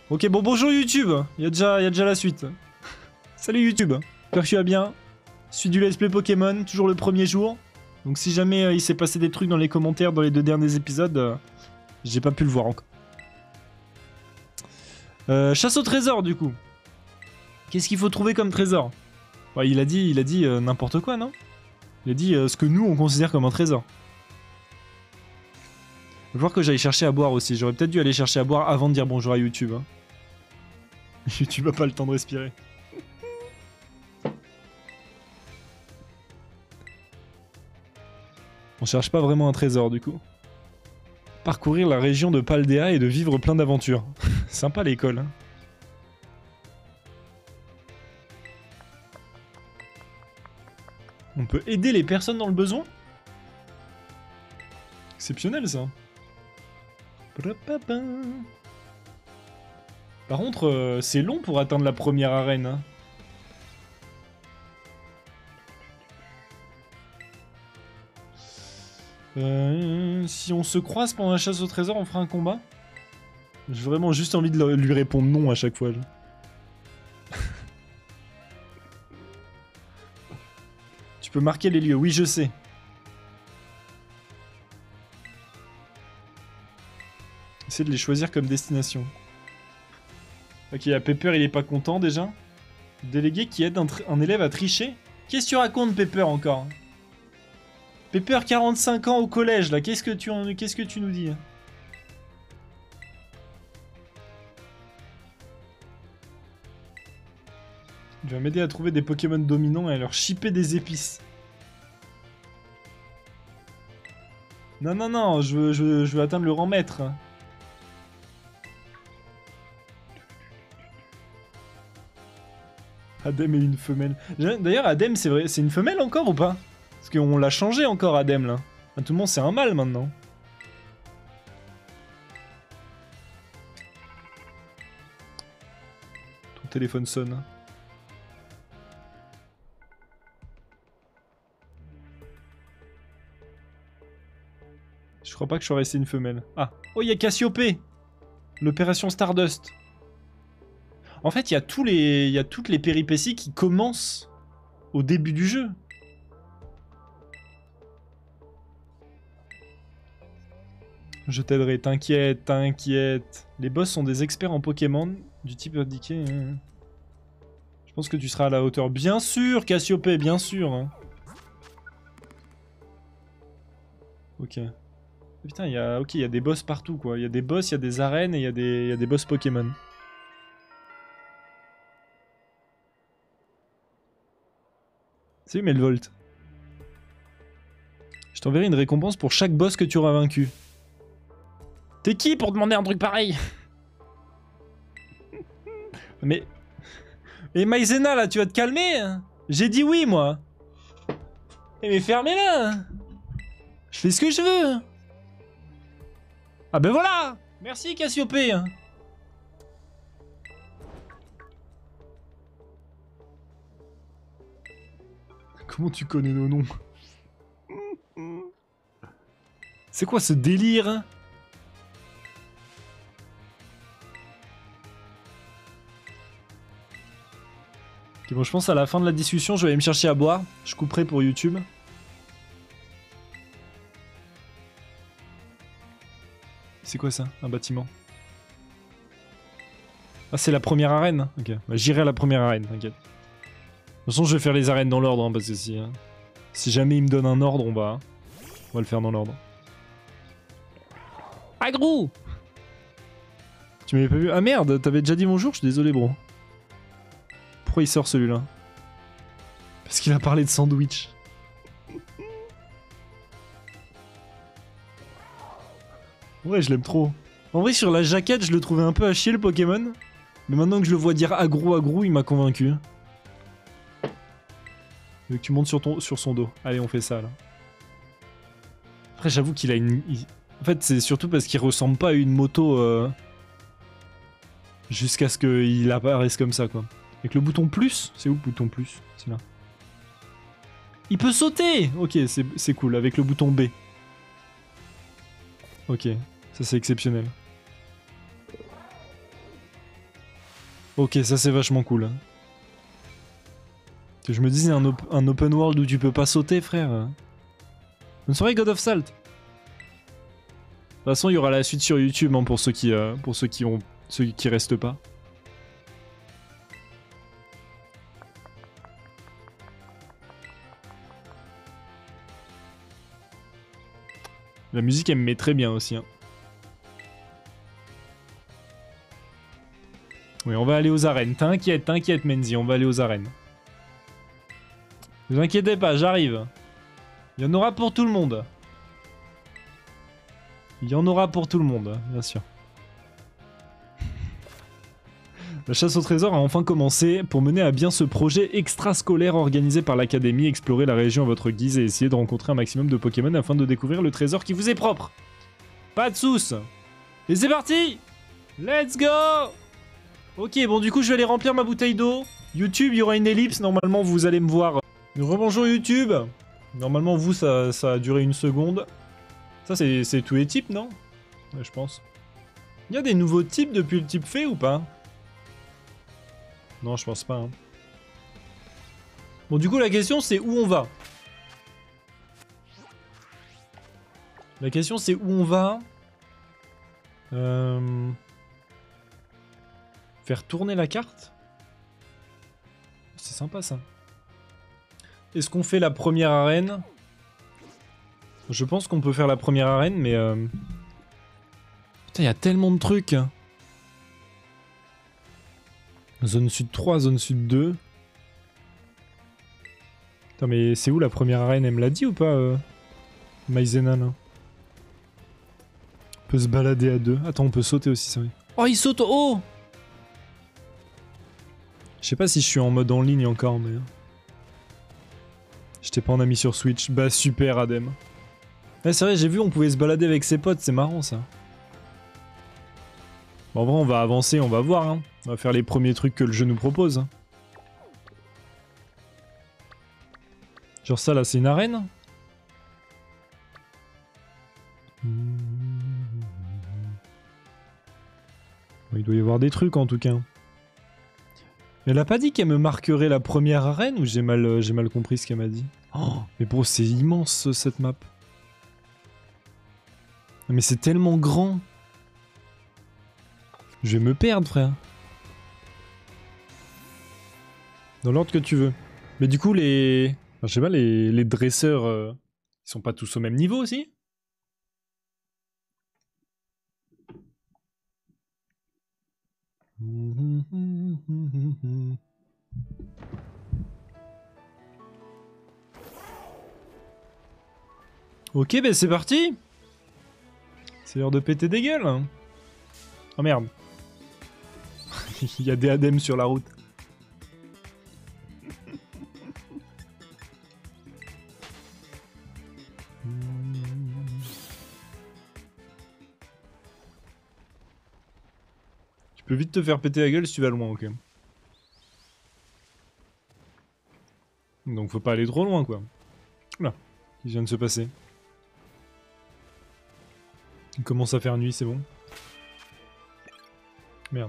Ok, bon, bonjour YouTube. Il y a déjà la suite. Salut YouTube. J'espère que tu vas bien. Je suis du Let's Play Pokémon, toujours le premier jour. Donc si jamais il s'est passé des trucs dans les commentaires dans les 2 derniers épisodes, j'ai pas pu le voir encore. Chasse au trésor du coup. Qu'est-ce qu'il faut trouver comme trésor? Ouais, il a dit n'importe quoi, non? Il a dit ce que nous on considère comme un trésor. Il va falloir que j'aille chercher à boire aussi. J'aurais peut-être dû aller chercher à boire avant de dire bonjour à YouTube. Hein. YouTube a pas le temps de respirer. On cherche pas vraiment un trésor du coup. Parcourir la région de Paldea et de vivre plein d'aventures. Sympa l'école. Hein. On peut aider les personnes dans le besoin? Exceptionnel ça. Par contre, c'est long pour atteindre la première arène. Hein. Si on se croise pendant la chasse au trésor, on fera un combat? J'ai vraiment juste envie de lui répondre non à chaque fois. Tu peux marquer les lieux, oui je sais. Essayer de les choisir comme destination. Ok, à Pepper il est pas content déjà. Délégué qui aide un élève à tricher. Qu'est-ce que tu racontes Pepper encore? Pepper 45 ans au collège là, qu'est-ce que tu nous dis? Il va m'aider à trouver des Pokémon dominants et à leur shipper des épices. Non, non, non, je veux atteindre le rang maître. Adem est une femelle. D'ailleurs, Adem, c'est vrai, c'est une femelle encore ou pas? Parce qu'on l'a changé encore, Adem, là. À tout le monde, c'est un mâle, maintenant. Ton téléphone sonne. Je crois pas que je sois resté une femelle. Ah. Oh, il y a Cassiopée. L'opération Stardust. En fait, il y a toutes les péripéties qui commencent au début du jeu. Je t'aiderai, t'inquiète, t'inquiète. Les boss sont des experts en Pokémon du type indiqué. Je pense que tu seras à la hauteur. Bien sûr, Cassiopée, bien sûr. Hein. Ok. Putain, il y a des boss partout, quoi. Il y a des boss, il y a des arènes et il y a des boss Pokémon. Salut Melvolt. Je t'enverrai une récompense pour chaque boss que tu auras vaincu. T'es qui pour demander un truc pareil? Mais... Et Maïzena, là, tu vas te calmer? J'ai dit oui, moi. Mais fermez-la. Je fais ce que je veux. Ah ben voilà. Merci, Cassiopée. Comment tu connais nos noms? C'est quoi ce délire? Ok, bon, je pense à la fin de la discussion, je vais aller me chercher à boire. Je couperai pour YouTube. C'est quoi ça? Un bâtiment. Ah, c'est la première arène? Ok, bah, j'irai à la première arène, t'inquiète. De toute façon, je vais faire les arènes dans l'ordre, hein, parce que si jamais il me donne un ordre, on va le faire dans l'ordre. Agrou! Tu m'avais pas vu? Ah merde, t'avais déjà dit bonjour? Je suis désolé, bro. Pourquoi il sort celui-là? Parce qu'il a parlé de sandwich. Ouais, je l'aime trop. En vrai, sur la jaquette, je le trouvais un peu à chier, le Pokémon. Mais maintenant que je le vois dire agrou, il m'a convaincu. Il veut que tu montes sur son dos. Allez, on fait ça, là. Après, j'avoue qu'il a une... En fait, c'est surtout parce qu'il ressemble pas à une moto... Jusqu'à ce qu'il apparaisse comme ça, quoi. Avec le bouton plus? C'est où le bouton plus? C'est là. Il peut sauter! Ok, c'est cool, avec le bouton B. Ok, ça c'est exceptionnel. Ok, ça c'est vachement cool. Que je me disais un open world où tu peux pas sauter, frère. Bonne soirée, God of Salt. De toute façon, il y aura la suite sur YouTube hein, pour ceux qui restent pas. La musique, elle me met très bien aussi. Hein. Oui, on va aller aux arènes. T'inquiète, Menzi, on va aller aux arènes. Ne vous inquiétez pas, j'arrive. Il y en aura pour tout le monde. Il y en aura pour tout le monde, bien sûr. La chasse au trésor a enfin commencé. Pour mener à bien ce projet extrascolaire organisé par l'académie, explorez la région à votre guise et essayez de rencontrer un maximum de Pokémon afin de découvrir le trésor qui vous est propre. Pas de soucis. Et c'est parti! Let's go! Ok, bon du coup je vais aller remplir ma bouteille d'eau. YouTube, il y aura une ellipse, normalement vous allez me voir. Rebonjour YouTube. Normalement vous ça a duré une seconde. Ça c'est tous les types, non? Ouais, je pense. Il y a des nouveaux types depuis le type fait ou pas? Non, je pense pas. Hein. Bon, du coup, la question, c'est où on va. La question, c'est où on va. Faire tourner la carte. C'est sympa, ça. Est-ce qu'on fait la première arène? Je pense qu'on peut faire la première arène, mais... Putain, il y a tellement de trucs. Zone sud 3, zone sud 2. Putain, mais c'est où la première arène? Elle me l'a dit ou pas Maizena, là. On peut se balader à deux. Attends, on peut sauter aussi, c'est vrai. Oh, il saute! Oh! Je sais pas si je suis en mode en ligne encore, mais... J'étais pas en ami sur Switch. Bah, super, Adem. Ouais, c'est vrai, j'ai vu, on pouvait se balader avec ses potes, c'est marrant, ça. Bon, en vrai, on va avancer, on va voir, hein. On va faire les premiers trucs que le jeu nous propose. Hein. Genre ça, là, c'est une arène? Il doit y avoir des trucs, en tout cas. Elle a pas dit qu'elle me marquerait la première arène ou j'ai mal compris ce qu'elle m'a dit? Oh, mais bro, c'est immense, cette map. Mais c'est tellement grand. Je vais me perdre, frère. Dans l'ordre que tu veux. Mais du coup, les... Enfin, je sais pas, les dresseurs... Ils sont pas tous au même niveau aussi? Ok, ben c'est parti. C'est l'heure de péter des gueules. Hein. Oh merde. Il y a des adèmes sur la route. Tu peux vite te faire péter la gueule si tu vas loin, ok. Donc faut pas aller trop loin, quoi. Oula, qu'est-ce qui vient de se passer? Il commence à faire nuit, c'est bon. Merde.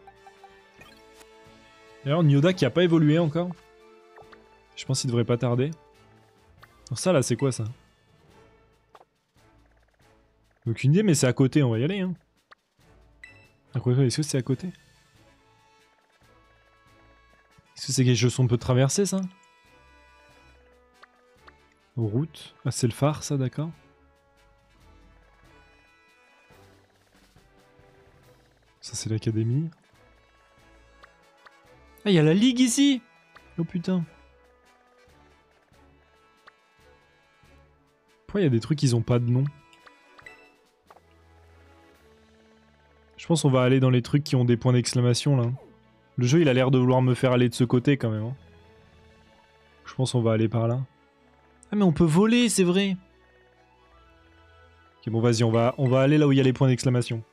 D'ailleurs, Nyoda qui a pas évolué encore. Je pense qu'il devrait pas tarder. Alors ça, là, c'est quoi, ça? Aucune idée, mais c'est à côté, on va y aller, hein. Est-ce que c'est à côté? Est-ce que c'est quelque chose qu'on peut traverser, ça? Route. Ah, c'est le phare, ça, d'accord. Ça, c'est l'académie. Ah, il y a la ligue ici! Oh putain. Pourquoi il y a des trucs qui ont pas de nom? Je pense qu'on va aller dans les trucs qui ont des points d'exclamation, là. Le jeu, il a l'air de vouloir me faire aller de ce côté, quand même. Hein. Je pense qu'on va aller par là. Ah, mais on peut voler, c'est vrai! Ok, bon, vas-y, on va aller là où il y a les points d'exclamation.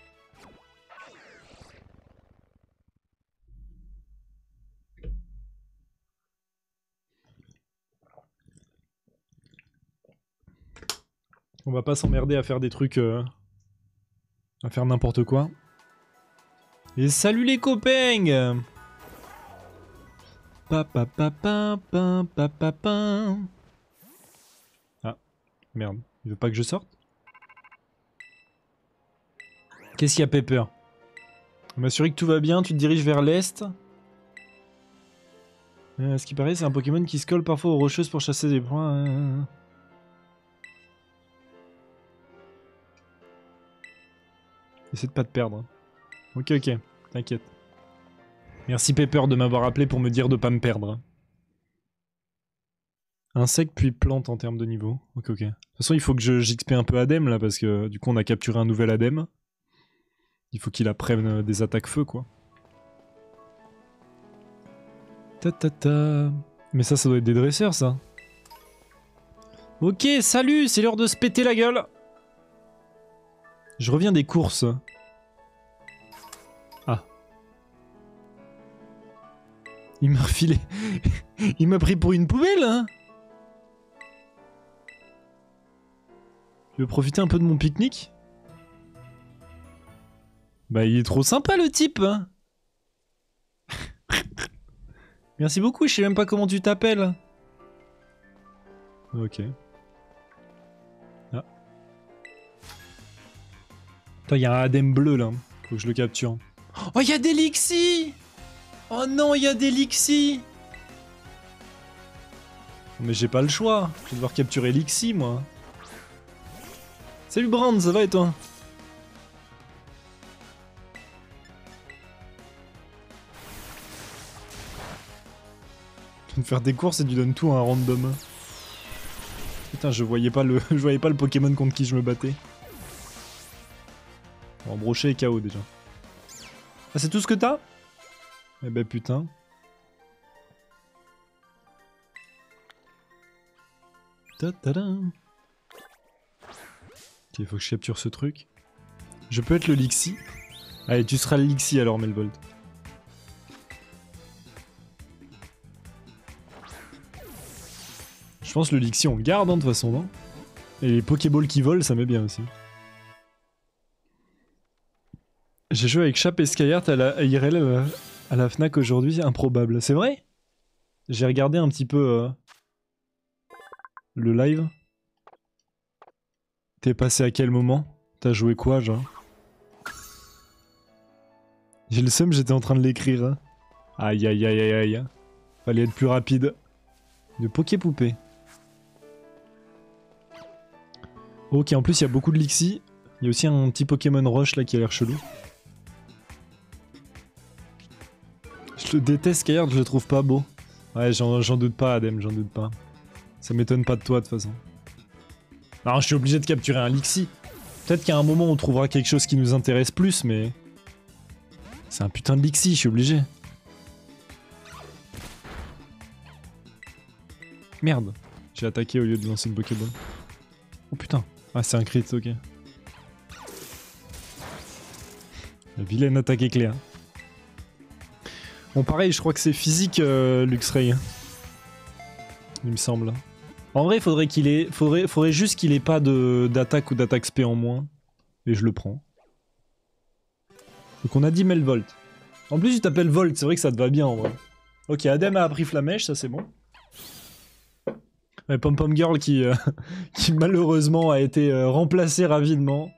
On va pas s'emmerder à faire des trucs... à faire n'importe quoi. Et salut les copains. Ah, merde. Il veut pas que je sorte? Qu'est-ce qu'il y a, Pepper? M'assurer que tout va bien, tu te diriges vers l'est. Ce qui paraît, c'est un Pokémon qui se colle parfois aux rocheuses pour chasser des points. Essaie de pas te perdre. Ok, ok, t'inquiète. Merci Pepper de m'avoir appelé pour me dire de pas me perdre. Insecte puis plante en termes de niveau. Ok, ok. De toute façon, il faut que j'XP un peu Adem là, parce que du coup, on a capturé un nouvel Adem. Il faut qu'il apprenne des attaques feu, quoi. Ta. Mais ça doit être des dresseurs, ça. Ok, salut, c'est l'heure de se péter la gueule. Je reviens des courses. Ah. Il m'a refilé. Il m'a pris pour une poubelle, hein. Tu veux profiter un peu de mon pique-nique? Bah, il est trop sympa, le type, hein. Merci beaucoup, je sais même pas comment tu t'appelles. Ok. Ah. Attends, il y a un Adem bleu là. Faut que je le capture. Oh, il y a des Lixie! Oh non, il y a des Lixie! Mais j'ai pas le choix. Je vais devoir capturer Lixie, moi. Salut Brand, ça va et toi? Faire des courses et tu donnes tout à un random. Putain, je voyais pas le Pokémon contre qui je me battais. Bon, Brochet et KO déjà. Ah, c'est tout ce que t'as? Eh ben putain. Ta-ta-da. Ok, faut que je capture ce truc. Je peux être le Lixie. Allez, tu seras le Lixie alors, Melvold. Je pense que le Lixie on le garde, hein, de toute façon, non? Et les Pokéballs qui volent, ça m'est bien aussi. J'ai joué avec Chap et Skyheart à la IRL à la Fnac aujourd'hui, improbable. C'est vrai? J'ai regardé un petit peu le live. T'es passé à quel moment? T'as joué quoi, genre? J'ai le seum, j'étais en train de l'écrire. Hein. Aïe aïe aïe aïe aïe. Fallait être plus rapide. De Poké-poupée. Ok, en plus il y a beaucoup de Lixie. Il y a aussi un petit Pokémon Roche là qui a l'air chelou. Je le déteste, Skyheart, je le trouve pas beau. Ouais, j'en doute pas, Adem, j'en doute pas. Ça m'étonne pas de toi, de toute façon. Non, je suis obligé de capturer un Lixie. Peut-être qu'à un moment, on trouvera quelque chose qui nous intéresse plus, mais... C'est un putain de Lixie, je suis obligé. Merde. J'ai attaqué au lieu de lancer une Pokéball. Oh putain. Ah, c'est un crit, ok. La vilaine attaque éclair. Bon, pareil, je crois que c'est physique, Luxray. Il me semble. En vrai, faudrait qu'il ait... Faudrait juste qu'il ait pas d'attaque ou d'attaque spé en moins. Et je le prends. Donc on a dit Melvolt. En plus, tu t'appelles Volt, c'est vrai que ça te va bien, en vrai. Ok, Adem a appris Flamèche, ça c'est bon. Ouais, Pom Pom Girl qui malheureusement a été remplacée rapidement.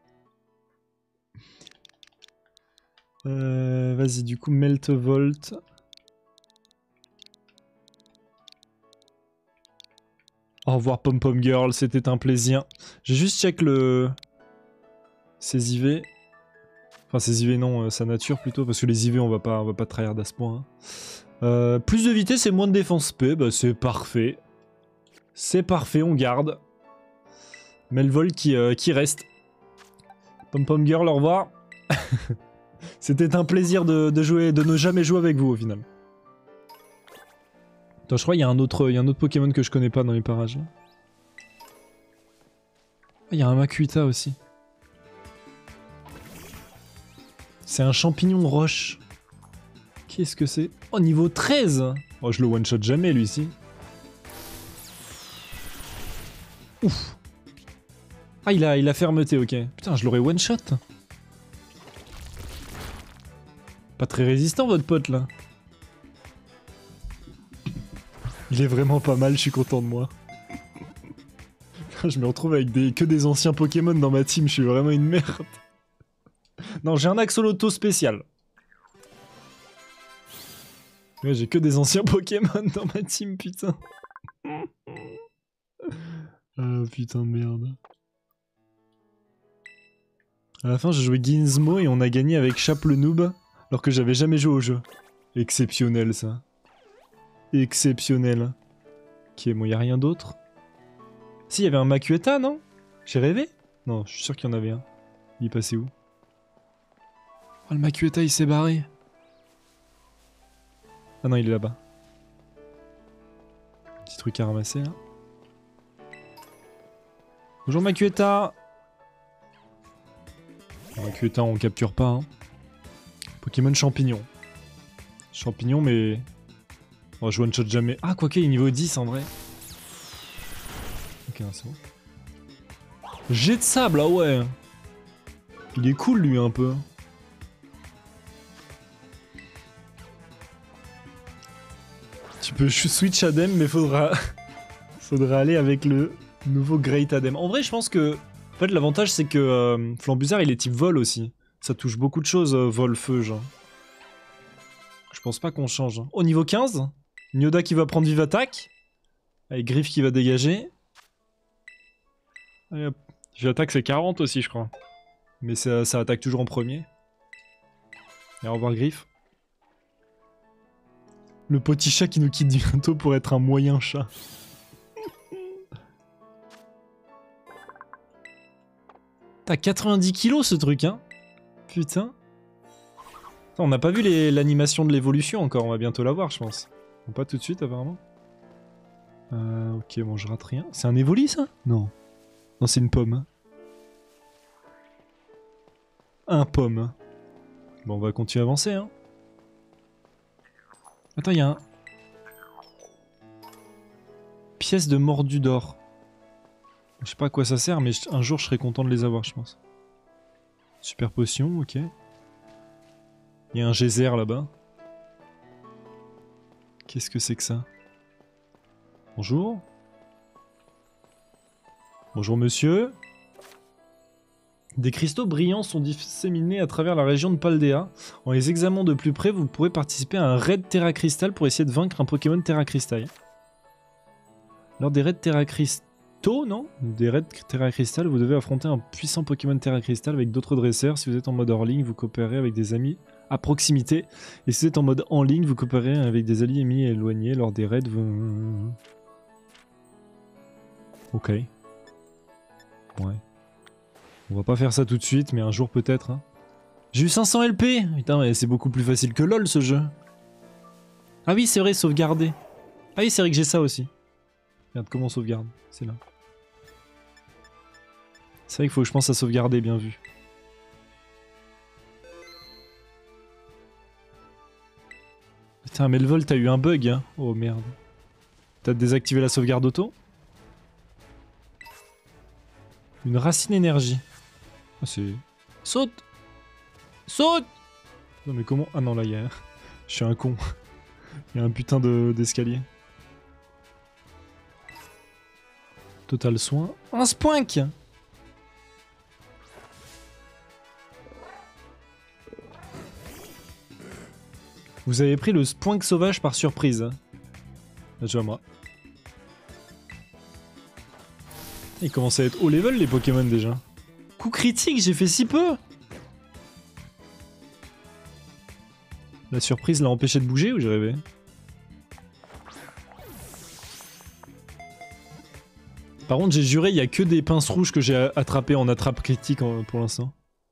Vas-y, du coup, Meltvolt. Au revoir Pom Pom Girl, c'était un plaisir. J'ai juste check le... Ses IV. Enfin, ses IV non, sa nature plutôt, parce que les IV on va pas tryhard à ce point. Hein. Plus de vitesse et moins de défense P, bah c'est parfait. C'est parfait, on garde. Melvolt qui reste. Pom Pom Girl, au revoir. C'était un plaisir de ne jamais jouer avec vous au final. Attends, je crois qu'il y a un autre Pokémon que je connais pas dans les parages. Là. Il y a un Makuhita aussi. C'est un champignon roche. Qu'est-ce que c'est? Oh, niveau 13. Oh, je le one-shot jamais, lui-ci. Ouf. Ah, il a fermeté, ok. Putain, je l'aurais one-shot. Pas très résistant votre pote là. Il est vraiment pas mal, je suis content de moi. Je me retrouve avec que des anciens Pokémon dans ma team, je suis vraiment une merde. Non, j'ai un axoloto spécial. Ouais, j'ai que des anciens Pokémon dans ma team, putain. Ah putain de merde. À la fin, j'ai joué Gizmo et on a gagné avec Chap le noob, alors que j'avais jamais joué au jeu. Exceptionnel ça. Exceptionnel. Ok, bon, y a rien d'autre. Si, y avait un Makueta, non? J'ai rêvé? Non, je suis sûr qu'il y en avait un. Il est passé où? Oh, le Makueta, il s'est barré. Ah non, il est là-bas. Petit truc à ramasser, là. Bonjour, Makueta. Makueta, on capture pas, hein. Pokémon champignon. Champignon, mais... Oh, je one-shot jamais. Ah, quoique, il est niveau 10, en vrai. Ok, c'est bon. Jet de sable, ah ouais. Il est cool, lui, un peu. Tu peux switch Adem, mais faudra aller avec le nouveau Great Adem. En vrai, je pense que... En fait, l'avantage, c'est que Flambuzard, il est type vol aussi. Ça touche beaucoup de choses, vol-feu, genre. Je pense pas qu'on change. Au niveau 15, Nyoda qui va prendre Vive Attaque. Avec Griffe qui va dégager. Allez hop. Vive Attaque, c'est 40 aussi, je crois. Mais ça attaque toujours en premier. Et au revoir, Griffe. Le petit chat qui nous quitte bientôt pour être un moyen chat. T'as 90 kilos ce truc, hein? Putain. Attends, on n'a pas vu l'animation de l'évolution encore, on va bientôt la voir, je pense. Bon, pas tout de suite, apparemment. Ok, bon, je rate rien. C'est un évoli, ça? Non. Non, c'est une pomme. Un pomme. Bon, on va continuer à avancer, hein. Attends, il y a un... Pièce de mordu d'or. Je sais pas à quoi ça sert, mais un jour je serai content de les avoir, je pense. Super potion, ok. Il y a un geyser là-bas. Qu'est-ce que c'est que ça? Bonjour. Bonjour monsieur. Des cristaux brillants sont disséminés à travers la région de Paldea. En les examinant de plus près, vous pourrez participer à un raid Terra Crystal pour essayer de vaincre un Pokémon Terra Crystal. Lors des raids Terra Crystal, non? Des raids Terra Crystal, vous devez affronter un puissant Pokémon Terra Crystal avec d'autres dresseurs. Si vous êtes en mode hors ligne, vous coopérez avec des amis à proximité. Et si vous êtes en mode en ligne, vous coopérez avec des alliés amis éloignés. Lors des raids, vous... Ok. Ouais. On va pas faire ça tout de suite, mais un jour peut-être. Hein. J'ai eu 500 LP. Putain, mais c'est beaucoup plus facile que LOL ce jeu. Ah oui, c'est vrai, sauvegarder. Ah oui, c'est vrai que j'ai ça aussi. Regarde comment on sauvegarde. C'est là. C'est vrai qu'il faut que je pense à sauvegarder, bien vu. Putain, mais le vol, t'as eu un bug, hein. Oh merde. T'as désactivé la sauvegarde auto? Une racine énergie. Ah, c'est... Saute! Saute! Non mais comment... Ah non, là, il y a... Je suis un con. Il y a un putain d'escalier. Total soin. Un spoink! Vous avez pris le spoink sauvage par surprise. Déjà moi. Il commence à être haut level les Pokémon déjà. Coup critique, j'ai fait si peu! La surprise l'a empêché de bouger ou j'ai rêvé? Par contre, j'ai juré, il y a que des pinces rouges que j'ai attrapées en attrape critique pour l'instant.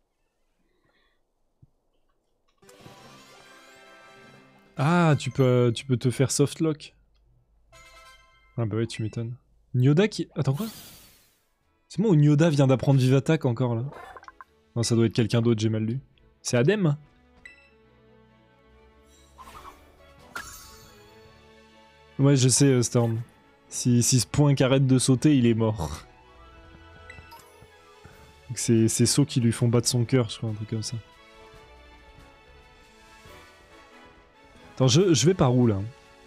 Ah, tu peux te faire softlock. Ah bah ouais, tu m'étonnes. Nyoda qui... Attends quoi? C'est moi ou Nyoda vient d'apprendre Vive Attaque encore là? Non, ça doit être quelqu'un d'autre, j'ai mal lu. C'est Adem? Ouais, je sais, Storm. Si ce point arrête de sauter, il est mort. C'est sauts qui lui font battre son cœur, je crois, un truc comme ça. Attends, je vais par où là?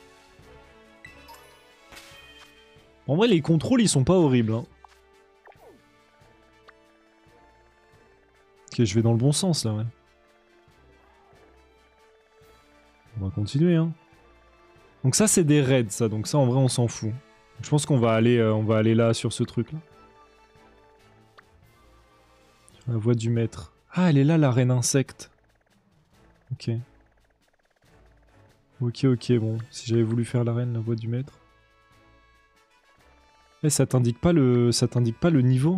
En vrai, les contrôles ils sont pas horribles. Hein. Ok, je vais dans le bon sens là, ouais. On va continuer, hein. Donc ça, c'est des raids, ça. Donc ça, en vrai, on s'en fout. Je pense qu'on va aller là sur ce truc là. La voie du maître. Ah, elle est là, la reine insecte. Ok. Ok, bon. Si j'avais voulu faire la reine, la voie du maître. Eh, ça t'indique pas le niveau.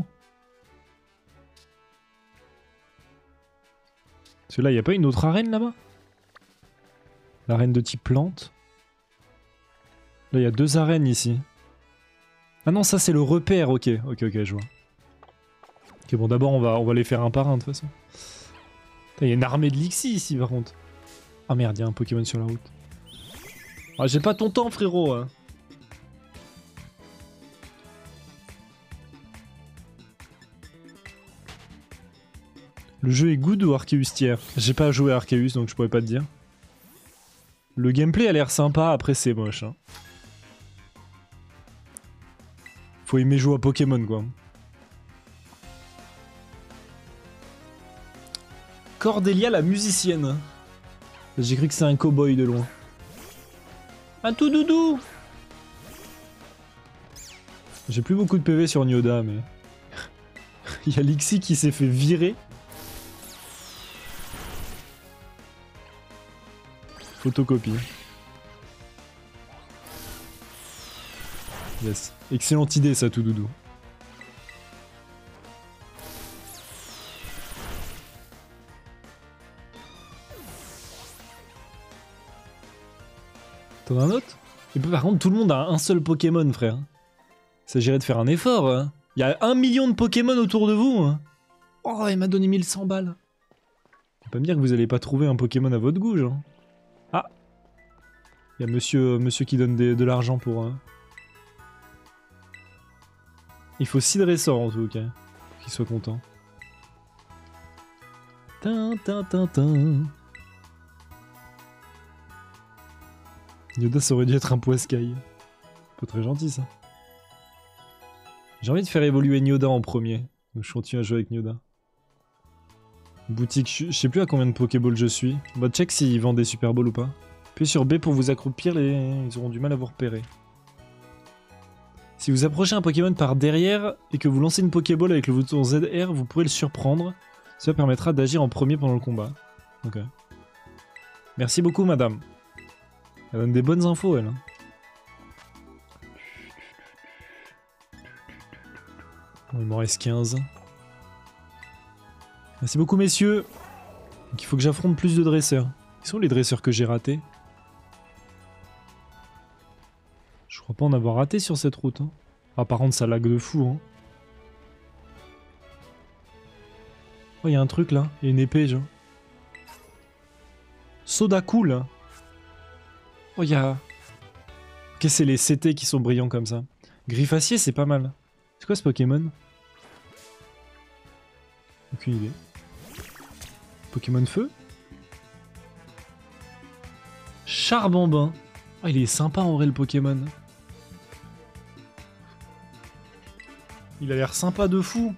Parce que là, y a pas une autre arène là-bas? L'arène de type plante. Là, il y a 2 arènes ici. Ah non, ça c'est le repère, ok, je vois. Ok, bon, d'abord on va les faire un par un de toute façon. Il y a une armée de Lixie ici par contre. Ah merde, il y a un Pokémon sur la route. Ah, j'ai pas ton temps, frérot. Hein. Le jeu est good ou Arceus tiers? J'ai pas joué à Arceus donc je pourrais pas te dire. Le gameplay a l'air sympa, après c'est moche. Hein. Faut aimer jouer à Pokémon quoi. Cordelia la musicienne. J'ai cru que c'est un cow-boy de loin. Un tout doudou. J'ai plus beaucoup de PV sur Nyoda mais... Il y a Lixie qui s'est fait virer. Photocopie. Yes. Excellente idée ça tout doudou. T'en as un autre? Et par contre tout le monde a un seul Pokémon frère. Il s'agirait de faire un effort. Hein. Il y a 1 million de Pokémon autour de vous. Hein. Oh il m'a donné 1100 balles. Faut pas me dire que vous allez pas trouver un Pokémon à votre goût genre. Ah. Il y a monsieur qui donne de l'argent pour... Il faut 6 dresseurs en tout cas. Pour qu'il soit content. Yoda ça aurait dû être un poiscaille. Pas très gentil ça. J'ai envie de faire évoluer Nyoda en premier. Donc je continue à jouer avec Nyoda. Boutique, je sais plus à combien de Pokéballs je suis. Bah check s'ils vendent des Super Balls ou pas. Appuyez sur B pour vous accroupir, ils auront du mal à vous repérer. Si vous approchez un Pokémon par derrière et que vous lancez une Pokéball avec le bouton ZR, vous pourrez le surprendre. Cela permettra d'agir en premier pendant le combat. Ok. Merci beaucoup madame. Elle donne des bonnes infos elle. Hein. Bon, il m'en reste 15. Merci beaucoup messieurs. Donc il faut que j'affronte plus de dresseurs. Qui sont les dresseurs que j'ai ratés? Je crois pas en avoir raté sur cette route. Hein. Ah par contre ça lag de fou. Hein. Oh il y a un truc là. Il y a une épée genre. Soda cool. Oh il y a... Ok c'est les CT qui sont brillants comme ça. Griffacier c'est pas mal. C'est quoi ce Pokémon? Aucune idée. Pokémon feu? Charbambin. Oh, il est sympa en vrai le Pokémon. Il a l'air sympa de fou.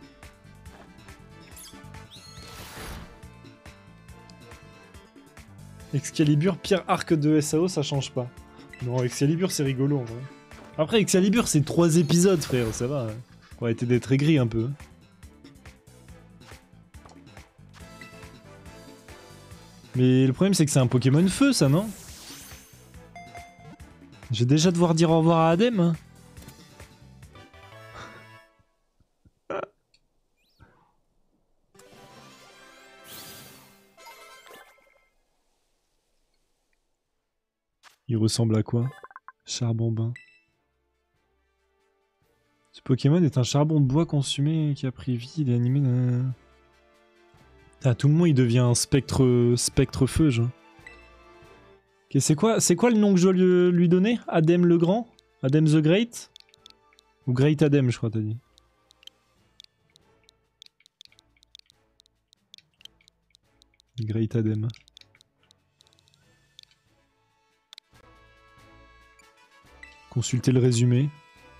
Excalibur, pire arc de SAO, ça change pas. Non, Excalibur c'est rigolo en vrai. Après Excalibur c'est 3 épisodes frère, ça va. On va arrêter d'être aigri un peu. Mais le problème c'est que c'est un Pokémon feu ça non? Je vais déjà devoir dire au revoir à Adem. Il ressemble à quoi? Charbambin. Ce Pokémon est un charbon de bois consumé qui a pris vie, il est animé... Ah, tout le monde il devient un spectre feu, genre. Ok, c'est quoi le nom que je dois lui donner? Adem le Grand? Adem the Great? Ou Great Adem, je crois, t'as dit. Great Adem. Consulter le résumé.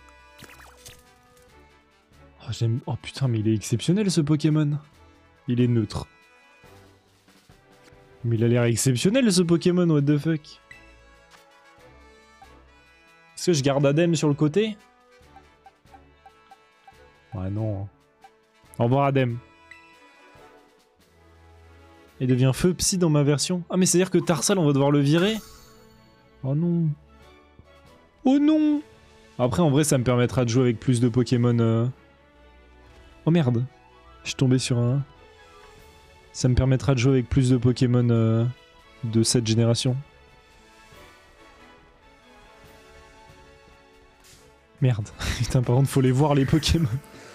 Oh, j'aime... Oh putain, mais il est exceptionnel ce Pokémon. Il est neutre. Mais il a l'air exceptionnel ce Pokémon, what the fuck. Est-ce que je garde Adem sur le côté? Ouais, non. Au revoir Adem. Il devient feu psy dans ma version. Ah mais c'est-à-dire que Tarsal on va devoir le virer? Oh non. Oh non. Après en vrai ça me permettra de jouer avec plus de Pokémon... Oh merde. Je suis tombé sur un... Ça me permettra de jouer avec plus de Pokémon de cette génération. Merde. Putain par contre faut les voir les Pokémon.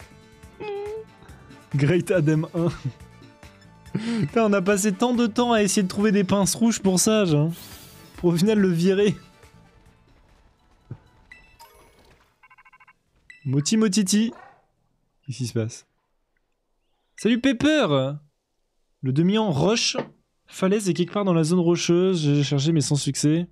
Great Adem 1. Putain, on a passé tant de temps à essayer de trouver des pinces rouges pour ça, genre. Pour au final le virer. Moti Motiti. Qu'est-ce qui se passe? Salut Pepper. Le demi-an roche. Falaise est quelque part dans la zone rocheuse. J'ai cherché mais sans succès.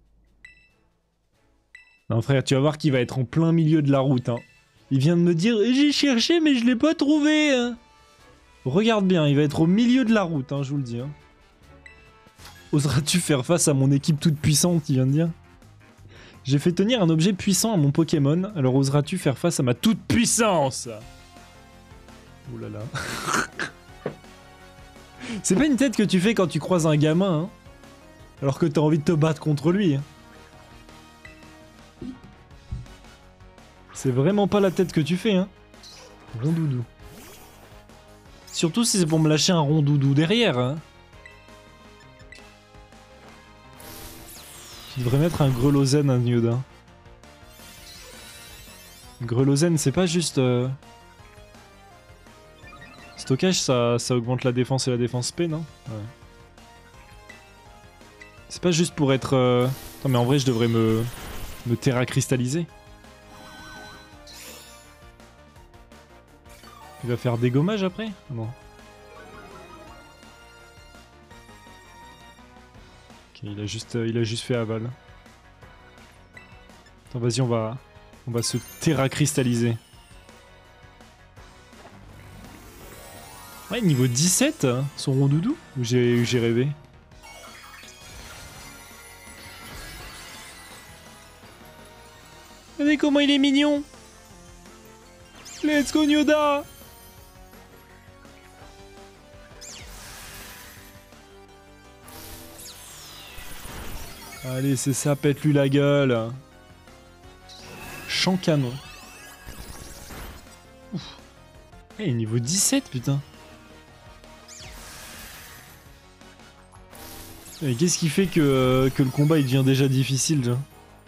Non frère, tu vas voir qu'il va être en plein milieu de la route. Hein. Il vient de me dire j'ai cherché mais je l'ai pas trouvé. Hein. Regarde bien, il va être au milieu de la route, hein, je vous le dis. Hein. Oseras-tu faire face à mon équipe toute puissante, il vient de dire. J'ai fait tenir un objet puissant à mon Pokémon, alors oseras-tu faire face à ma toute puissance? Oh là là. C'est pas une tête que tu fais quand tu croises un gamin, hein, alors que t'as envie de te battre contre lui. Hein. C'est vraiment pas la tête que tu fais, hein. Rondoudou. Surtout si c'est pour me lâcher un rondoudou derrière. Hein. Tu devrais mettre un Grelozen à Nyoda. Grelozen, c'est pas juste... Stockage, ça augmente la défense et la défense P, non? Ouais. C'est pas juste pour être... Non mais en vrai, je devrais me terra cristalliser. Il va faire dégommage après? Non. Ok, il a juste fait aval. Attends, vas-y, on va se terra cristalliser. Ouais, niveau 17, son rondoudou? Ou j'ai rêvé? Regardez comment il est mignon! Let's go Nyoda! Allez, c'est ça, pète-lui la gueule. Champ canon. Ouf. Hey, niveau 17, putain. Et qu'est-ce qui fait que le combat il devient déjà difficile, genre?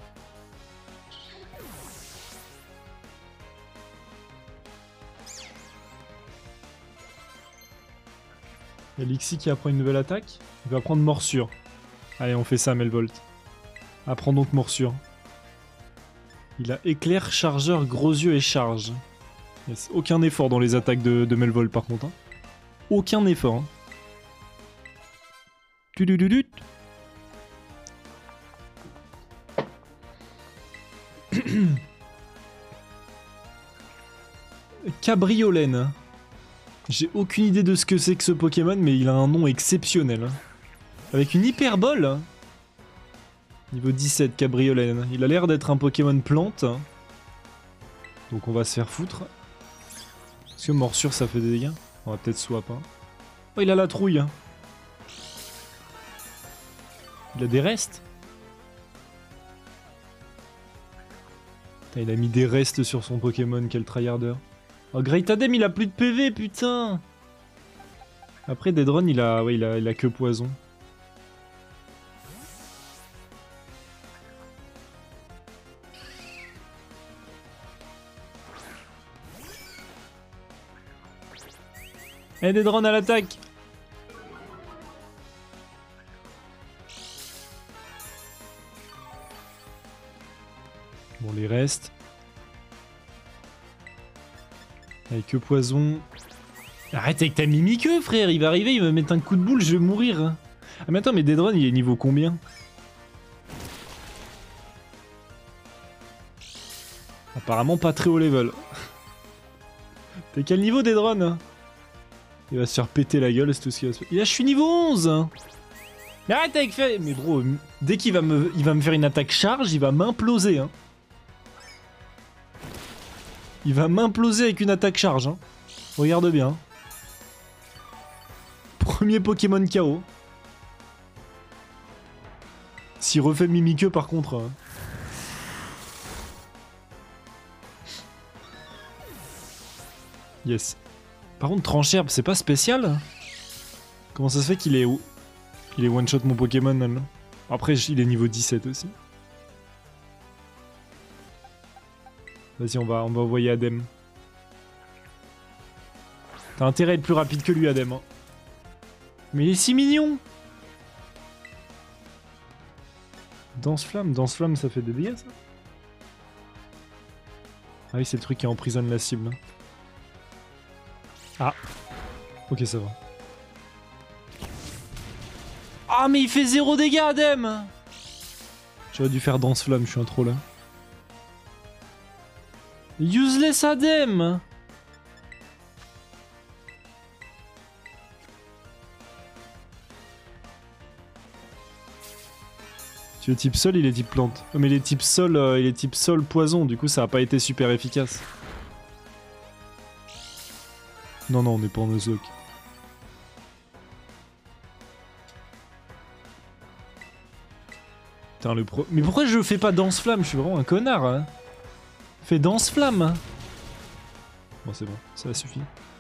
Il y a Lixie qui apprend une nouvelle attaque. Il va prendre morsure. Allez, on fait ça, Melvolt. Apprends donc morsure. Il a éclair, chargeur, gros yeux et charge. Yes. Aucun effort dans les attaques de Melvolt par contre. Hein. Aucun effort. Hein. Tudududut. Cabriolène. J'ai aucune idée de ce que c'est que ce Pokémon, mais il a un nom exceptionnel. Avec une hyperbole. Niveau 17, Cabriolène. Il a l'air d'être un Pokémon plante. Donc on va se faire foutre. Est-ce que morsure ça fait des dégâts? On va peut-être swap. Hein. Oh, il a la trouille. Il a des restes. Putain, il a mis des restes sur son Pokémon, quel tryharder. Oh, Great Adem, il a plus de PV, putain. Après, Deadron, il a que poison. Eh, Deadron à l'attaque. Bon, les restes. Avec que poison. Arrête avec ta mimiqueux, frère. Il va arriver, il va me mettre un coup de boule, je vais mourir. Ah, mais attends, mais Deadron, il est niveau combien? Apparemment pas très haut level. T'es quel niveau des drones? Il va se faire péter la gueule, c'est tout ce qu'il va se faire. Et là je suis niveau 11. Mais arrête avec faire... Mais bro, dès qu'il va me faire une attaque charge, il va m'imploser. Hein. Il va m'imploser avec une attaque charge. Hein. Regarde bien. Premier Pokémon KO. S'il refait Mimikyu par contre... Yes. Par contre, Trancherbe, c'est pas spécial? Comment ça se fait qu'il est où? Il est one-shot mon Pokémon là. Après, il est niveau 17 aussi. Vas-y, on va envoyer Adem. T'as intérêt à être plus rapide que lui, Adem. Hein. Mais il est si mignon! Danse-flamme, ça fait des dégâts, ça? Ah oui, c'est le truc qui emprisonne la cible. Ah. Ok, ça va. Ah, mais il fait 0 dégâts, Adem! J'aurais dû faire danse-flamme, je suis un troll. Là. Useless Adem! Tu es type sol, il est type plante. Oh, mais il est type sol, poison, du coup ça a pas été super efficace. Non, on n'est pas en Nuzlocke. Putain, le pro... Mais pourquoi je fais pas danse-flamme? Je suis vraiment un connard, hein. Fais danse-flamme. Bon, c'est bon, ça suffit.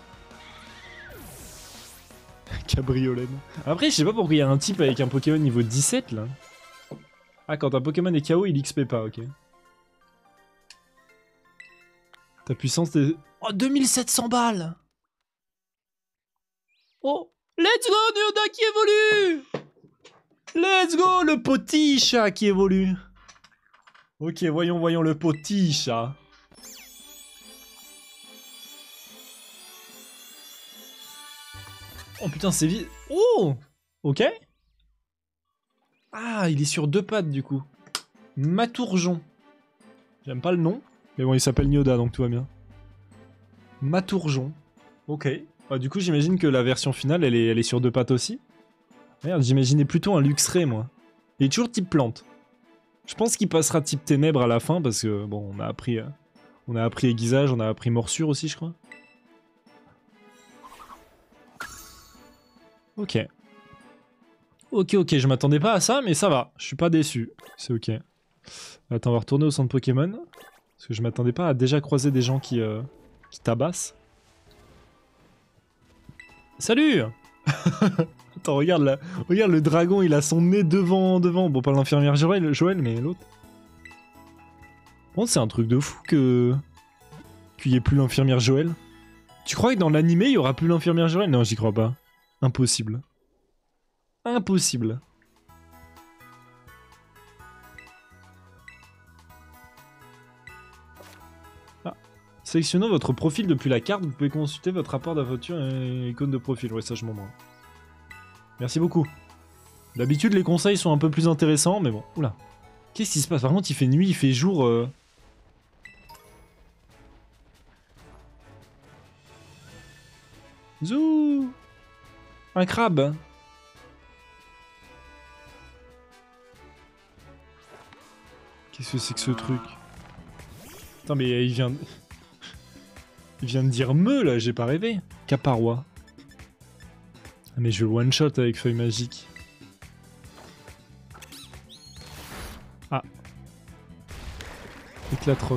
Cabriolet. Après, je sais pas pourquoi il y a un type avec un Pokémon niveau 17, là. Ah, quand un Pokémon est KO, il XP pas, ok. Ta puissance est... Oh, 2700 balles! Oh! Let's go, Nyoda qui évolue! Let's go, le petit chat qui évolue! Ok, voyons le petit chat. Oh putain, c'est vite. Oh! Ok. Ah, il est sur 2 pattes du coup. Matourjon. J'aime pas le nom. Mais bon, il s'appelle Nyoda, donc tout va bien. Matourjon. Ok. Ah, du coup, j'imagine que la version finale, elle est sur 2 pattes aussi. Merde, j'imaginais plutôt un Luxray, moi. Il est toujours type plante. Je pense qu'il passera type ténèbres à la fin, parce que, bon, on a appris aiguisage, on a appris morsure aussi, je crois. Ok. Ok, je m'attendais pas à ça, mais ça va. Je suis pas déçu. C'est ok. Attends, on va retourner au centre Pokémon. Parce que je m'attendais pas à déjà croiser des gens qui tabassent. Salut! Attends, regarde là. Regarde le dragon, il a son nez devant. Bon, pas l'infirmière Joël, mais l'autre. Bon, c'est un truc de fou qu'il y ait plus l'infirmière Joël. Tu crois que dans l'animé, il y aura plus l'infirmière Joël? Non, j'y crois pas. Impossible. Impossible. Ah. Sélectionnant votre profil depuis la carte, vous pouvez consulter votre rapport d'aventure et icône de profil. Ouais, ça je m'en branle. Merci beaucoup. D'habitude, les conseils sont un peu plus intéressants, mais bon. Oula. Qu'est-ce qui se passe? Par contre, il fait nuit, il fait jour. Zou! Un crabe! Qu'est-ce que c'est que ce truc? Attends, mais il vient... Il vient de dire me, là, j'ai pas rêvé. Caparois. Ah, mais je le one-shot avec feuille magique. Ah. Éclate-roc.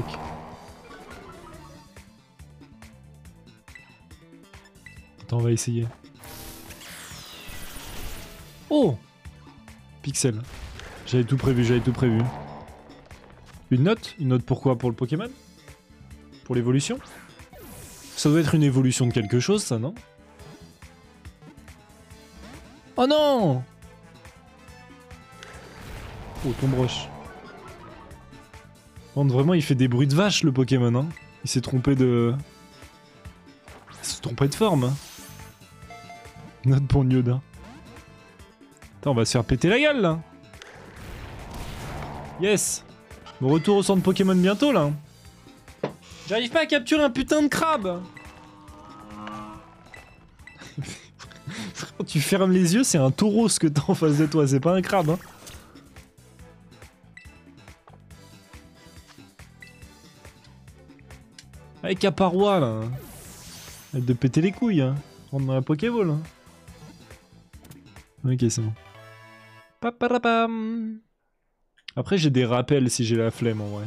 Attends, on va essayer. Oh! Pixel. J'avais tout prévu. Une note? Une note pourquoi? Pour le Pokémon? Pour l'évolution? Ça doit être une évolution de quelque chose, ça, non? Oh non! Oh, tombe roche. Vraiment, il fait des bruits de vache, le Pokémon, hein. Il s'est trompé de... Il s'est trompé de forme. Hein. Note pour Nyoda. Attends, on va se faire péter la gueule, là. Yes! Bon, retour au centre Pokémon bientôt, là. J'arrive pas à capturer un putain de crabe. Quand tu fermes les yeux, c'est un taureau ce que t'as en face de toi, c'est pas un crabe. Hein. Avec la paroi là. Arrête de péter les couilles. Hein. Rentre dans la Pokéball. Hein. Ok, c'est bon. Paparapam. Après, j'ai des rappels si j'ai la flemme en vrai.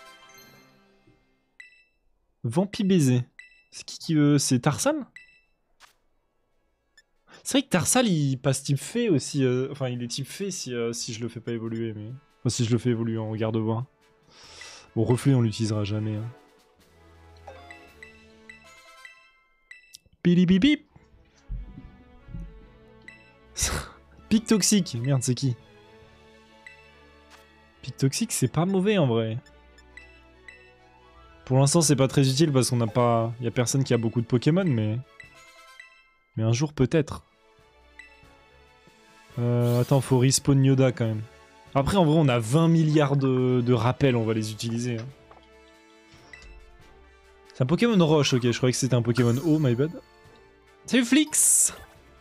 Vampi baiser. C'est qui veut? C'est Tarsal? C'est vrai que Tarsal il passe type fée aussi. Enfin, il est type fée si je le fais pas évoluer. Mais... Enfin, si je le fais évoluer en garde-bois. Bon, reflet, on l'utilisera jamais. Hein. Pili bip. Pic toxique. Merde, c'est qui? Pic toxique, c'est pas mauvais en vrai. Pour l'instant, c'est pas très utile parce qu'on n'a pas... Y a personne qui a beaucoup de Pokémon, mais... Mais un jour, peut-être. Attends, faut respawn Yoda quand même. Après, en vrai, on a 20 milliards de rappels, on va les utiliser. Hein. C'est un Pokémon roche, ok, je croyais que c'était un Pokémon eau, my bad. Salut Flix!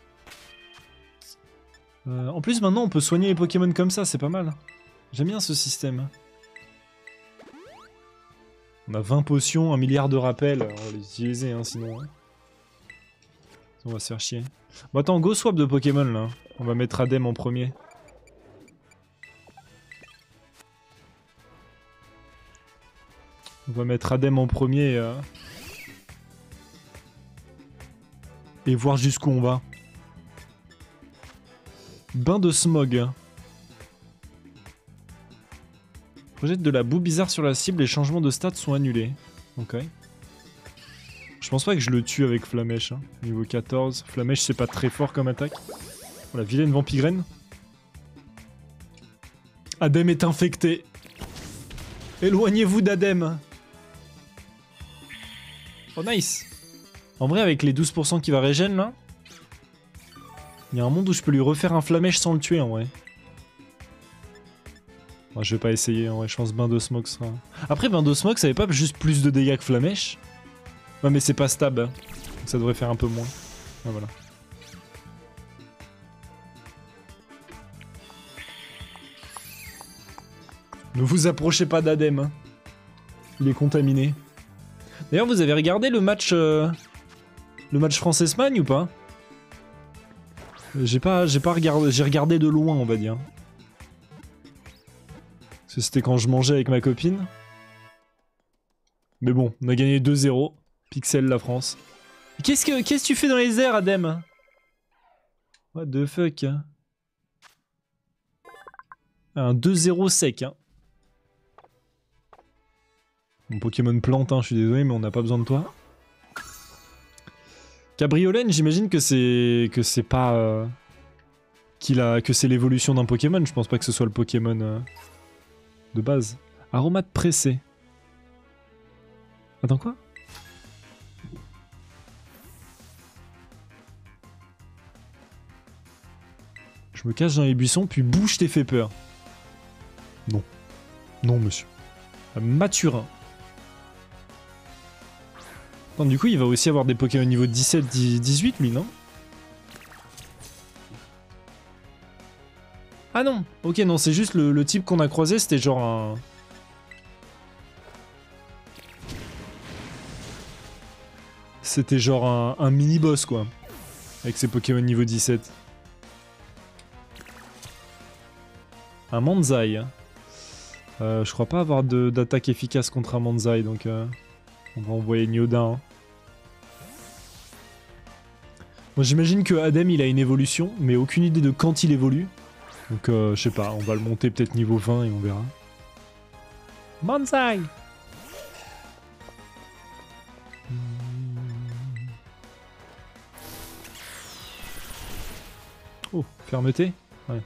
En plus, maintenant, on peut soigner les Pokémon comme ça, c'est pas mal. J'aime bien ce système. On a 20 potions, 1 milliard de rappels, on va les utiliser, hein, sinon... Hein. On va se faire chier. Bon, attends, go swap de Pokémon, là. On va mettre Adem en premier. On va mettre Adem en premier et voir jusqu'où on va. Bain de smog. Projette de la boue bizarre sur la cible, les changements de stats sont annulés. Ok. Je pense pas que je le tue avec Flamèche. Hein. Niveau 14. Flamèche, c'est pas très fort comme attaque. Oh, la vilaine vampigraine. Adem est infecté. Éloignez-vous d'Adem. Oh, nice. En vrai, avec les 12% qui va régène, là, il y a un monde où je peux lui refaire un Flamèche sans le tuer, en vrai. Bon, je vais pas essayer, en vrai. Je pense Bain de Smog sera... Après, Bain de Smog, ça avait pas juste plus de dégâts que Flamèche? Ouais, mais c'est pas stab. Hein. Donc ça devrait faire un peu moins. Ah, voilà. Ne vous approchez pas d'Adem. Hein. Il est contaminé. D'ailleurs, vous avez regardé le match France-Espagne ou pas? J'ai pas regardé, j'ai regardé de loin, on va dire. Parce que c'était quand je mangeais avec ma copine. Mais bon, on a gagné 2-0. Pixel la France. Qu'est-ce que tu fais dans les airs, Adem? What the fuck? Un 2-0 sec, hein. Mon Pokémon plante, hein, je suis désolé, mais on n'a pas besoin de toi. Cabriolène, j'imagine que c'est pas... que c'est l'évolution d'un Pokémon, je pense pas que ce soit le Pokémon de base. Aromate pressé. Attends, quoi? Je me cache dans les buissons, puis bouge t'es fait peur. Non. Non, monsieur. Mathurin. Attends, du coup, il va aussi avoir des Pokémon niveau 17, 18, lui, non? Ah non. Ok, non, c'est juste le type qu'on a croisé, c'était genre un... C'était genre un mini-boss, quoi. Avec ses Pokémon niveau 17. Un Manzai. Je crois pas avoir d'attaque efficace contre un Manzai, donc on va envoyer Nyoda. Hein. Bon, j'imagine que Adem il a une évolution, mais aucune idée de quand il évolue. Donc je sais pas, on va le monter peut-être niveau 20 et on verra. Manzai! Oh, fermeté? Ouais.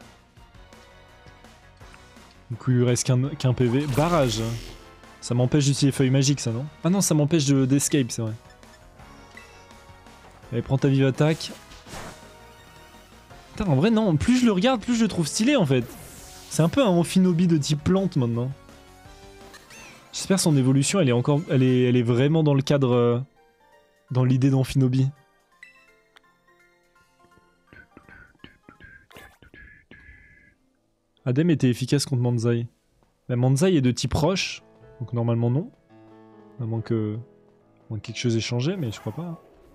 Du coup, il lui reste qu'un PV. Barrage. Ça m'empêche d'utiliser feuilles magiques, ça, non? Ah non, ça m'empêche d'escape, c'est vrai. Allez, prends ta vive attaque. Putain, en vrai, non. Plus je le regarde, plus je le trouve stylé, en fait. C'est un peu un Amphinobi de type plante, maintenant. Je J'espère son évolution, elle est encore... Elle est vraiment dans le cadre... dans l'idée d'Amphinobi. Adem était efficace contre Manzai. La Manzai est de type roche, donc normalement non. À moins que quelque chose ait changé, mais je crois pas.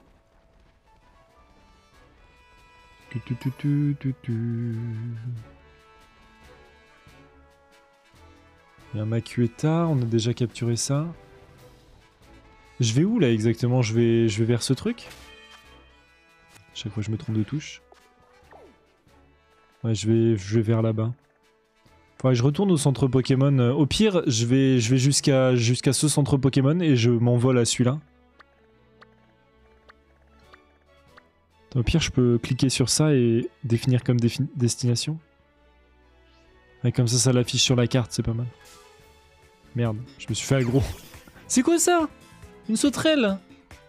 Il y a un Makueta, on a déjà capturé ça. Je vais où là exactement? Je vais vers ce truc? Chaque fois je me trompe de touche. Ouais, je vais vers là-bas. Faudrait que je retourne au centre Pokémon. Au pire, je vais jusqu'à ce centre Pokémon et je m'envole à celui-là. Au pire, je peux cliquer sur ça et définir comme destination. Et comme ça l'affiche sur la carte, c'est pas mal. Merde, je me suis fait aggro. C'est quoi ça? Une sauterelle?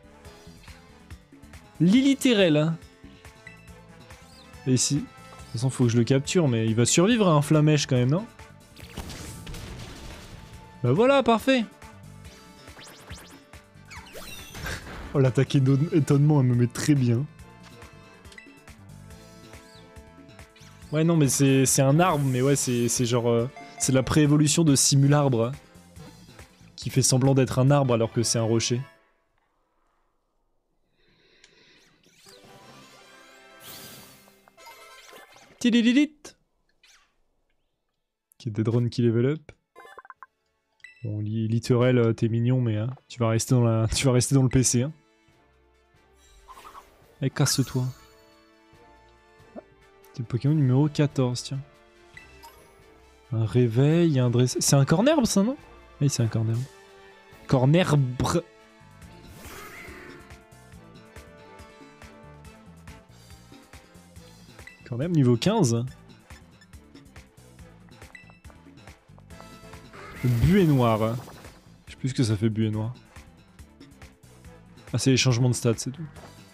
Lilithérelle. Et ici... De toute façon, faut que je le capture, mais il va survivre à un flamèche quand même, non? Bah voilà, parfait. Oh, l'attaque étonnement, elle me met très bien. Ouais, non, mais c'est un arbre, mais ouais, c'est genre... c'est la préévolution de Simularbre. Qui fait semblant d'être un arbre alors que c'est un rocher. Tidililit. Ok, des drones qui level up. Bon, Littorel, t'es mignon, mais hein, tu vas rester dans le PC. Hein. Eh, casse-toi. C'est le Pokémon numéro 14, tiens. Un réveil, un dresseur... C'est un cornerbe, ça, non? Oui, c'est un cornerbe. Cornerbre. Cornerbe niveau 15. Buée noire. Je sais plus ce que ça fait, buée noire. Ah, c'est les changements de stats, c'est tout.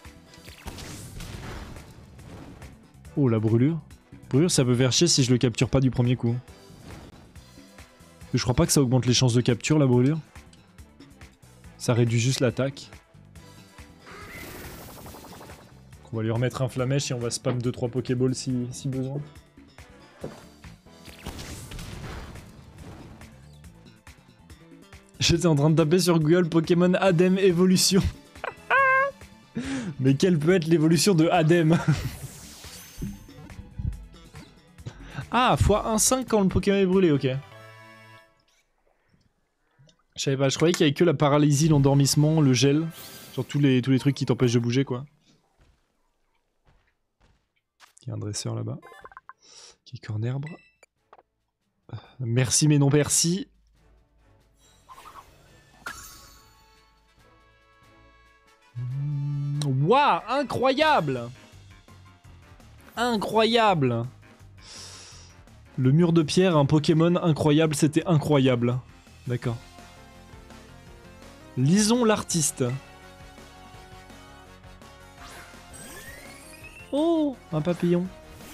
Oh, la brûlure. Brûlure, ça peut faire chier si je le capture pas du premier coup. Je crois pas que ça augmente les chances de capture, la brûlure. Ça réduit juste l'attaque. On va lui remettre un flamèche et on va spam 2-3 Pokéballs si besoin. J'étais en train de taper sur Google Pokémon Adem évolution. Mais quelle peut être l'évolution de Adem? Ah, x1,5 quand le Pokémon est brûlé, ok. Je savais pas, je croyais qu'il y avait que la paralysie, l'endormissement, le gel. Genre tous les trucs qui t'empêchent de bouger, quoi. Il y a un dresseur là-bas. Qui est cornerbre. Merci mais non merci. Waouh, incroyable! Incroyable! Le mur de pierre, un Pokémon incroyable, c'était incroyable. D'accord. Lisons l'artiste. Oh, un papillon.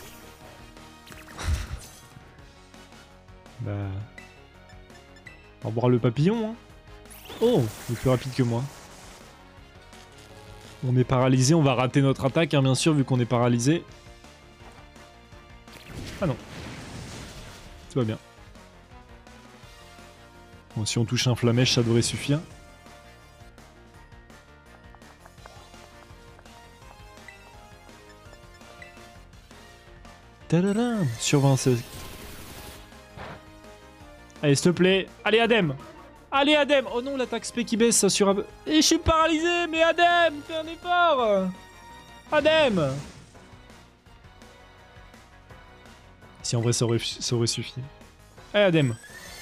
Bah... On va voir le papillon, hein. Oh, il est plus rapide que moi. On est paralysé, on va rater notre attaque, hein, bien sûr, vu qu'on est paralysé. Ah non. Tout va bien. Bon, si on touche un flamèche, ça devrait suffire. Tadadam, sur 26. Allez, s'il te plaît. Allez, Adem. Allez, Adem. Oh non, l'attaque spé qui baisse sur un... Et je suis paralysé, mais Adem, fais un effort. Adem. Si en vrai, ça aurait suffi. Allez, Adem.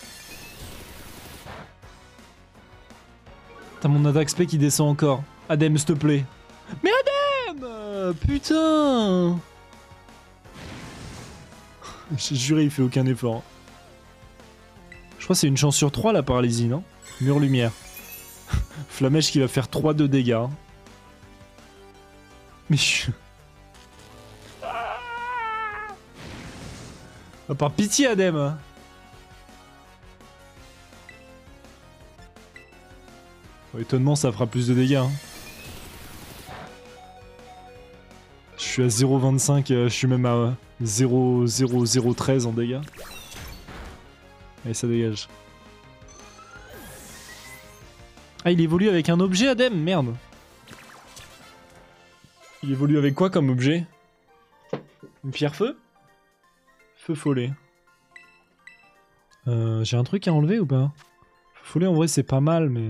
T'as mon attaque spé qui descend encore. Adem, s'il te plaît. Mais Adem. Putain. J'ai juré, il fait aucun effort. Je crois que c'est une chance sur 3 la paralysie, non? Mur lumière. Flamèche qui va faire 3 de dégâts. Hein. Mais je... Ah, par pitié, Adem. Étonnement, ça fera plus de dégâts. Hein. Je suis à 0,25, je suis même à 0,0013 en dégâts. Allez, ça dégage. Ah, il évolue avec un objet, Adem? Merde. Il évolue avec quoi comme objet? Une pierre-feu? Feu follet. J'ai un truc à enlever ou pas? Feu follet, en vrai, c'est pas mal, mais...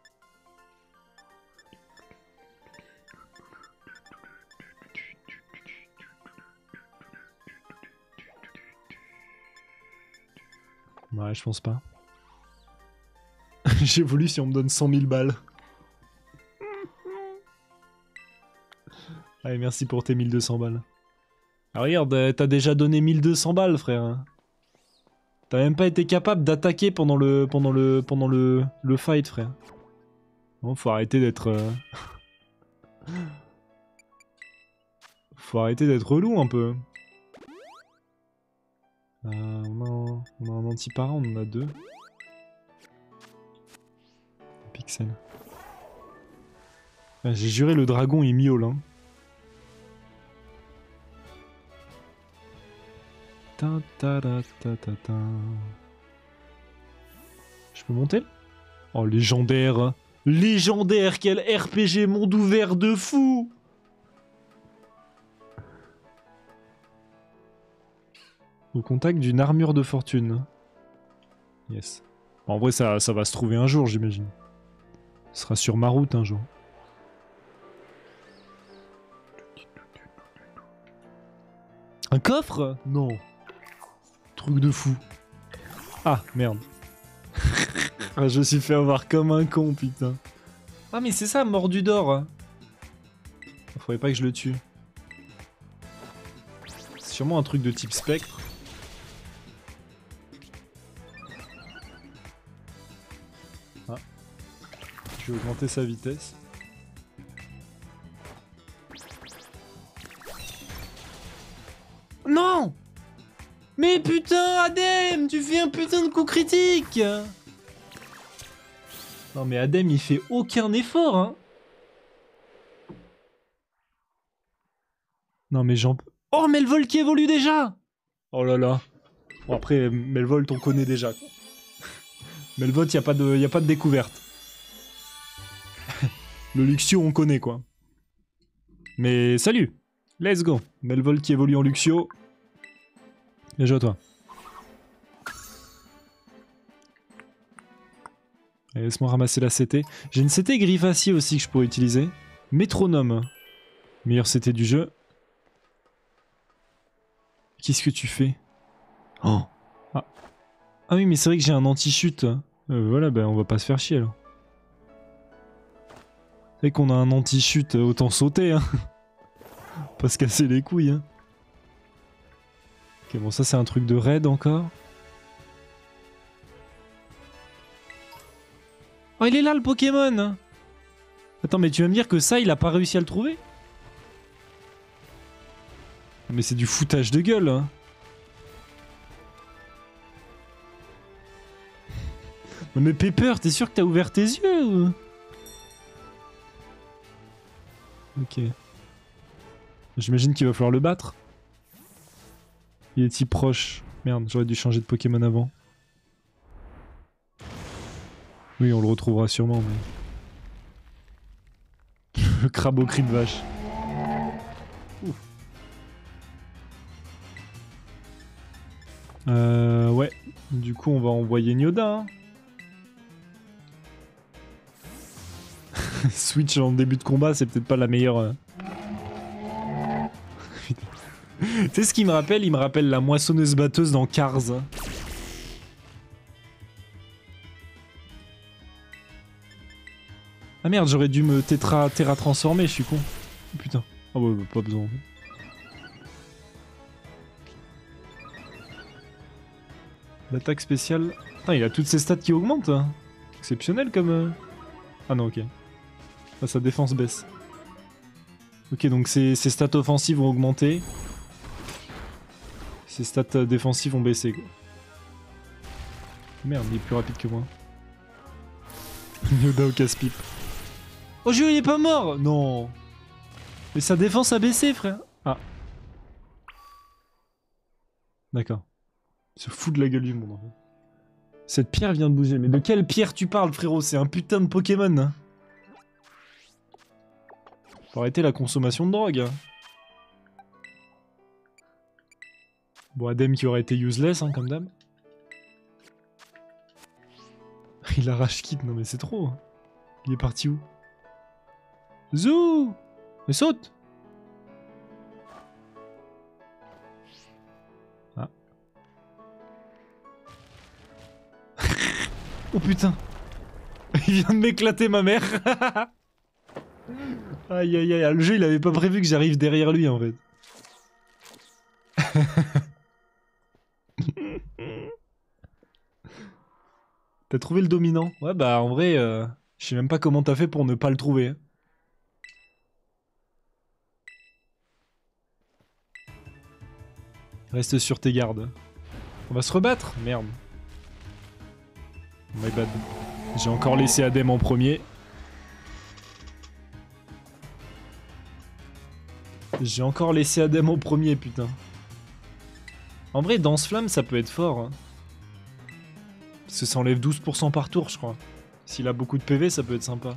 Ouais, je pense pas. J'évolue si on me donne 100 000 balles. Allez, merci pour tes 1200 balles. Ah, regarde, t'as déjà donné 1200 balles, frère. T'as même pas été capable d'attaquer pendant le fight, frère. Bon, faut arrêter d'être... Faut arrêter d'être relou, un peu. On a un anti-para, on en a 2. Pixel. Ah, j'ai juré le dragon il miaule, hein. Ta ta ta ta ta ta. Je peux monter? Oh, légendaire! Légendaire! Quel RPG monde ouvert de fou! Au contact d'une armure de fortune. Yes. En vrai, ça va se trouver un jour, j'imagine. Ce sera sur ma route un jour. Un coffre? Non. Truc de fou. Ah, merde. Ah, je me suis fait avoir comme un con, putain. Ah, mais c'est ça, mordu d'or. Faudrait pas que je le tue. C'est sûrement un truc de type spectre. Ah. Je vais augmenter sa vitesse. Non! Mais putain, Adem, tu fais un putain de coup critique! Non mais Adem, il fait aucun effort, hein! Non mais j'en... Oh, Melvolt qui évolue déjà! Oh là là. Bon après, Melvolt, on connaît déjà, quoi. Melvolt, y a pas de découverte. Le Luxio, on connaît, quoi. Mais salut! Let's go! Melvolt qui évolue en Luxio. Bien joué à toi. Allez, laisse-moi ramasser la CT. J'ai une CT griffacier aussi que je pourrais utiliser. Métronome. Meilleur CT du jeu. Qu'est-ce que tu fais? Oh. Ah. Ah oui, mais c'est vrai que j'ai un anti-chute. Voilà, ben on va pas se faire chier alors. C'est vrai qu'on a un anti-chute, autant sauter, hein. Pas se casser les couilles, hein. Ok, bon, ça c'est un truc de raid encore. Oh, il est là le Pokémon! Attends, mais tu vas me dire que ça, il a pas réussi à le trouver? Mais c'est du foutage de gueule, hein. Non mais Pepper, t'es sûr que t'as ouvert tes yeux ou... Ok. J'imagine qu'il va falloir le battre. Il est si proche. Merde, j'aurais dû changer de Pokémon avant. Oui, on le retrouvera sûrement, mais... Le crabe au cri de vache. Ouf. Ouais. Du coup, on va envoyer Nyoda. Hein. Switch en début de combat, c'est peut-être pas la meilleure... Tu sais ce qu'il me rappelle? Il me rappelle la moissonneuse batteuse dans Cars. Ah merde, j'aurais dû me terra transformer, je suis con. Oh, putain. Ah ouais, pas besoin. L'attaque spéciale... Putain, il a toutes ses stats qui augmentent. Hein. Exceptionnel comme... Ah non, ok. Ah, sa défense baisse. Ok, donc ses stats offensives vont augmenter. Ses stats défensives vont baisser, quoi. Merde, il est plus rapide que moi. Yoda au casse-pipe. Oh, Jeu, il est pas mort! Non! Mais sa défense a baissé, frère! Ah. D'accord. Il se fout de la gueule du monde, en fait. Cette pierre vient de bouger. Mais de quelle pierre tu parles, frérot? C'est un putain de Pokémon, hein. Faut arrêter la consommation de drogue. Hein. Bon, Adem qui aurait été useless, hein, comme d'hab. Il arrache Kit, non mais c'est trop. Hein. Il est parti où? Zou! Mais saute! Ah. Oh putain! Il vient de m'éclater ma mère! Aïe aïe aïe, le jeu il avait pas prévu que j'arrive derrière lui en fait. T'as trouvé le dominant? Ouais bah en vrai, je sais même pas comment t'as fait pour ne pas le trouver. Reste sur tes gardes. On va se rebattre? Merde. My bad. J'ai encore laissé Adem en premier. J'ai encore laissé Adem en premier, putain. En vrai, Danse-Flamme, ça peut être fort. Hein. Parce que ça enlève 12% par tour, je crois. S'il a beaucoup de PV, ça peut être sympa.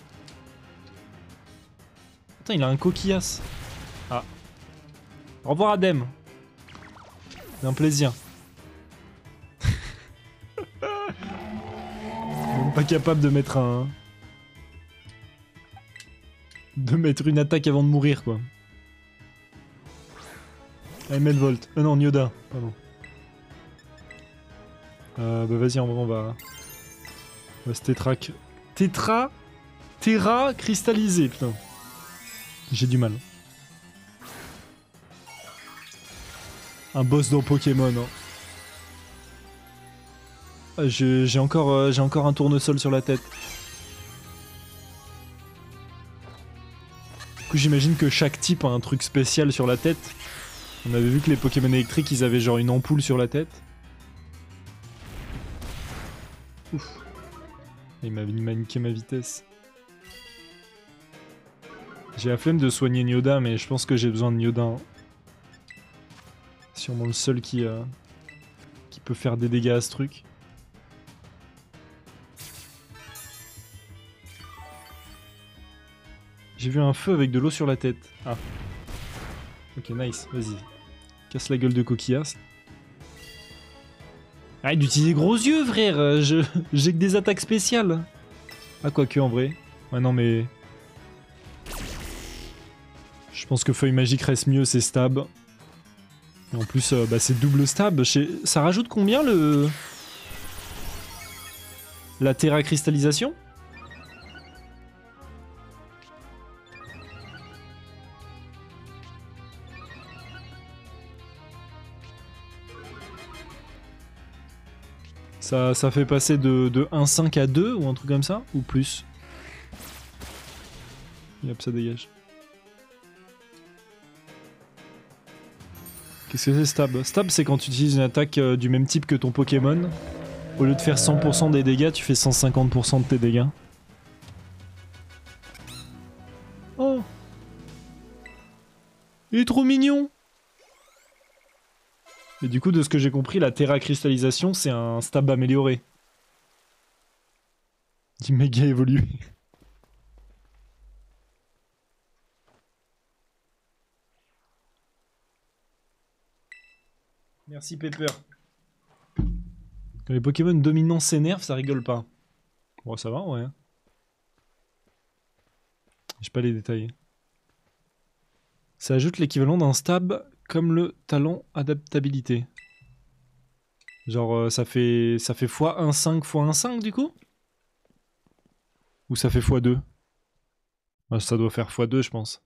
Putain, il a un coquillasse. Ah. Au revoir, Adem. C'est un plaisir. Même pas capable de mettre un... De mettre une attaque avant de mourir, quoi. Melvolt. Non, Nyoda. Pardon. Bah vas-y, en vrai, on va se tétraque. Terra cristallisé, putain. J'ai du mal. Un boss dans Pokémon. Hein. J'ai encore un tournesol sur la tête. Du coup, j'imagine que chaque type a un truc spécial sur la tête. On avait vu que les Pokémon électriques, ils avaient genre une ampoule sur la tête. Ouf. Il m'a maniqué ma vitesse. J'ai la flemme de soigner Nyoda, mais je pense que j'ai besoin de Nyoda. Hein. Sûrement le seul qui peut faire des dégâts à ce truc. J'ai vu un feu avec de l'eau sur la tête. Ah. Ok, nice, vas-y. Casse la gueule de coquillasse. Arrête d'utiliser gros yeux, frère. J'ai que des attaques spéciales. Ah, quoique, en vrai. Ouais, non, mais... Je pense que Feuille Magique reste mieux, c'est stab. Et en plus, bah, c'est double stab. Ça rajoute combien, le... La Terra cristallisation? Ça fait passer de 1,5 à 2 ou un truc comme ça? Ou plus? Et hop, ça dégage. Qu'est-ce que c'est stab? Stab, c'est quand tu utilises une attaque du même type que ton Pokémon. Au lieu de faire 100% des dégâts, tu fais 150% de tes dégâts. Oh! Il est trop mignon! Et du coup, de ce que j'ai compris, la Terra cristallisation, c'est un stab amélioré. Du méga évolué. Merci Pepper. Quand les Pokémon dominants s'énervent, ça rigole pas. Bon, ça va, ouais. J'ai pas les détails. Ça ajoute l'équivalent d'un stab comme le talent adaptabilité. Genre, ça fait x1,5 x1,5 du coup? Ou ça fait x2? Ah, ça doit faire x2, je pense.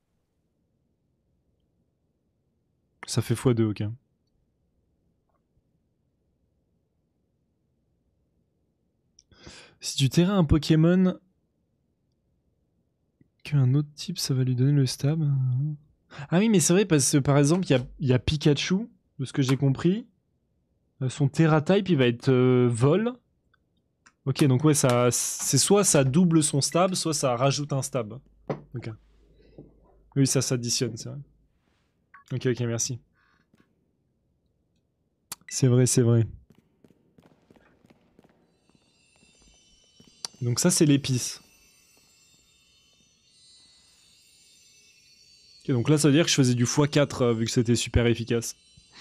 Ça fait x2, ok. Si tu terrains un Pokémon qu'un autre type, ça va lui donner le stab. Ah oui, mais c'est vrai, parce que par exemple, il y a Pikachu, de ce que j'ai compris. Son Terra Type, il va être vol. Ok, donc ouais, ça, c'est soit ça double son stab, soit ça rajoute un stab. Ok. Oui, ça s'additionne, c'est vrai. Ok, ok, merci. C'est vrai, c'est vrai. Donc ça, c'est l'épice. Ok, donc là, ça veut dire que je faisais du x4 vu que c'était super efficace.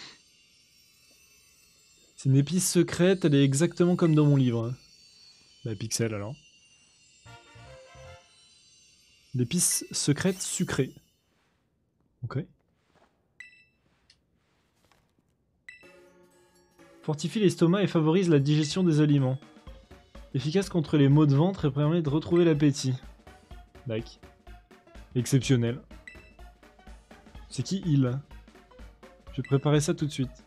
C'est une épice secrète, elle est exactement comme dans mon livre. Bah, Pixel alors. L'épice secrète sucrée. Ok. Fortifie l'estomac et favorise la digestion des aliments. Efficace contre les maux de ventre et permet de retrouver l'appétit. Like. Exceptionnel. C'est qui il? Je vais préparer ça tout de suite.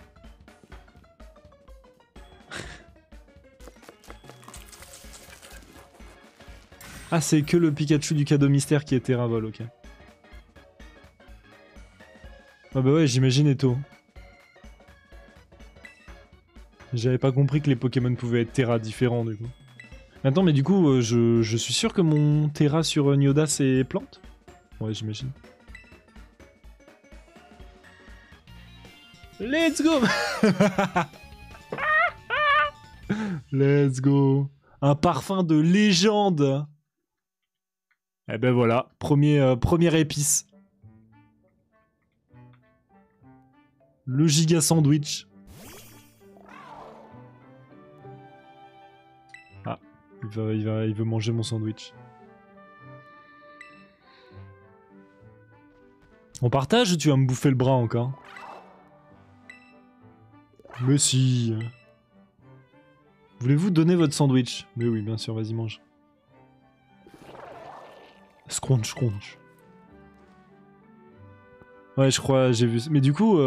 Ah, c'est que le Pikachu du cadeau mystère qui est Terravol, ok. Ah bah ouais, j'imagine Eto. J'avais pas compris que les Pokémon pouvaient être Terra différents du coup. Attends, mais du coup, je suis sûr que mon Terra sur Nyoda c'est plante? Ouais, j'imagine. Let's go. Let's go. Un parfum de légende. Eh ben voilà, première épice. Le giga sandwich. Ah, il veut manger mon sandwich. On partage ou tu vas me bouffer le bras encore? Mais si. Voulez-vous donner votre sandwich? Mais oui, bien sûr, vas-y, mange. Scrunch, scrunch. Ouais, je crois, j'ai vu. Mais du coup,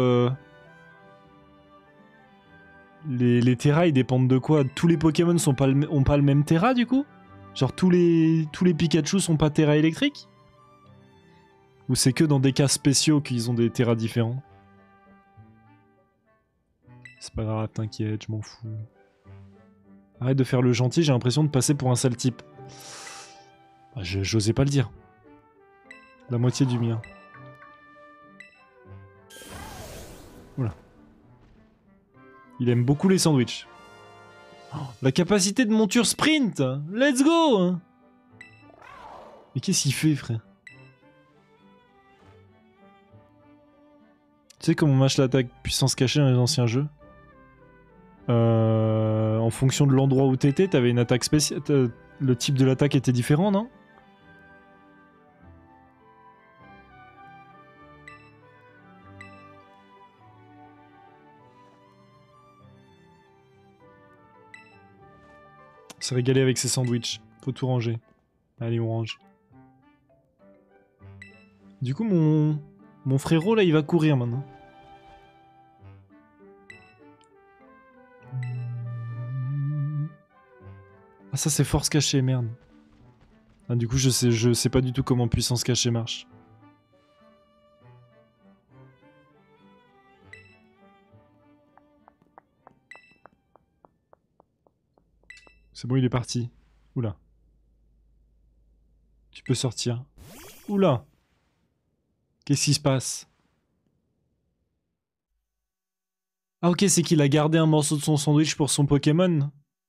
les Terra, ils dépendent de quoi? Tous les Pokémon ont pas le même Terra, du coup? Genre, tous les Pikachu sont pas Terra électriques? Ou c'est que dans des cas spéciaux qu'ils ont des Terra différents? C'est pas grave, t'inquiète, je m'en fous. Arrête de faire le gentil, j'ai l'impression de passer pour un sale type. Bah, j'osais pas le dire. La moitié du mien. Voilà. Il aime beaucoup les sandwichs. Oh, la capacité de monture sprint! Let's go! Mais qu'est-ce qu'il fait, frère? Tu sais comment on mâche l'attaque puissance cachée dans les anciens jeux? En fonction de l'endroit où t'étais, t'avais une attaque spéciale. Le type de l'attaque était différent, non? On s'est régalé avec ses sandwichs. Faut tout ranger. Allez, on range. Du coup, mon frérot, là, il va courir maintenant. Ah, ça, c'est force cachée, merde. Ah, du coup, je sais pas du tout comment puissance cachée marche. C'est bon, il est parti. Oula. Tu peux sortir. Oula. Qu'est-ce qui se passe? Ah ok, c'est qu'il a gardé un morceau de son sandwich pour son Pokémon.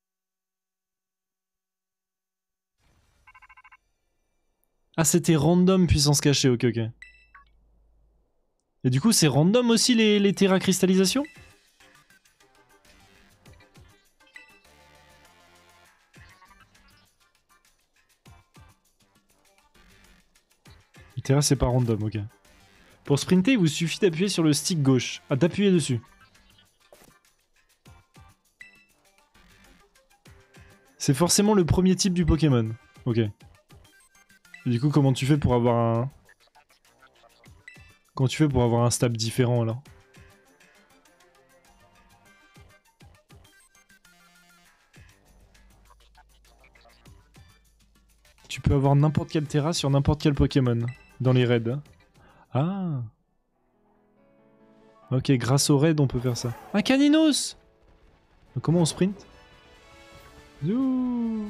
Ah, c'était random puissance cachée, ok, ok. Et du coup, c'est random aussi les terra cristallisations? Les terra, c'est pas random, ok. Pour sprinter, il vous suffit d'appuyer sur le stick gauche. Ah, d'appuyer dessus. C'est forcément le premier type du Pokémon. Ok. Et du coup, comment tu fais pour avoir un... Comment tu fais pour avoir un stab différent, alors? Tu peux avoir n'importe quel terra sur n'importe quel Pokémon. Dans les raids. Ah. Ok, grâce au raid, on peut faire ça. Un Caninos! Comment on sprint? Zou.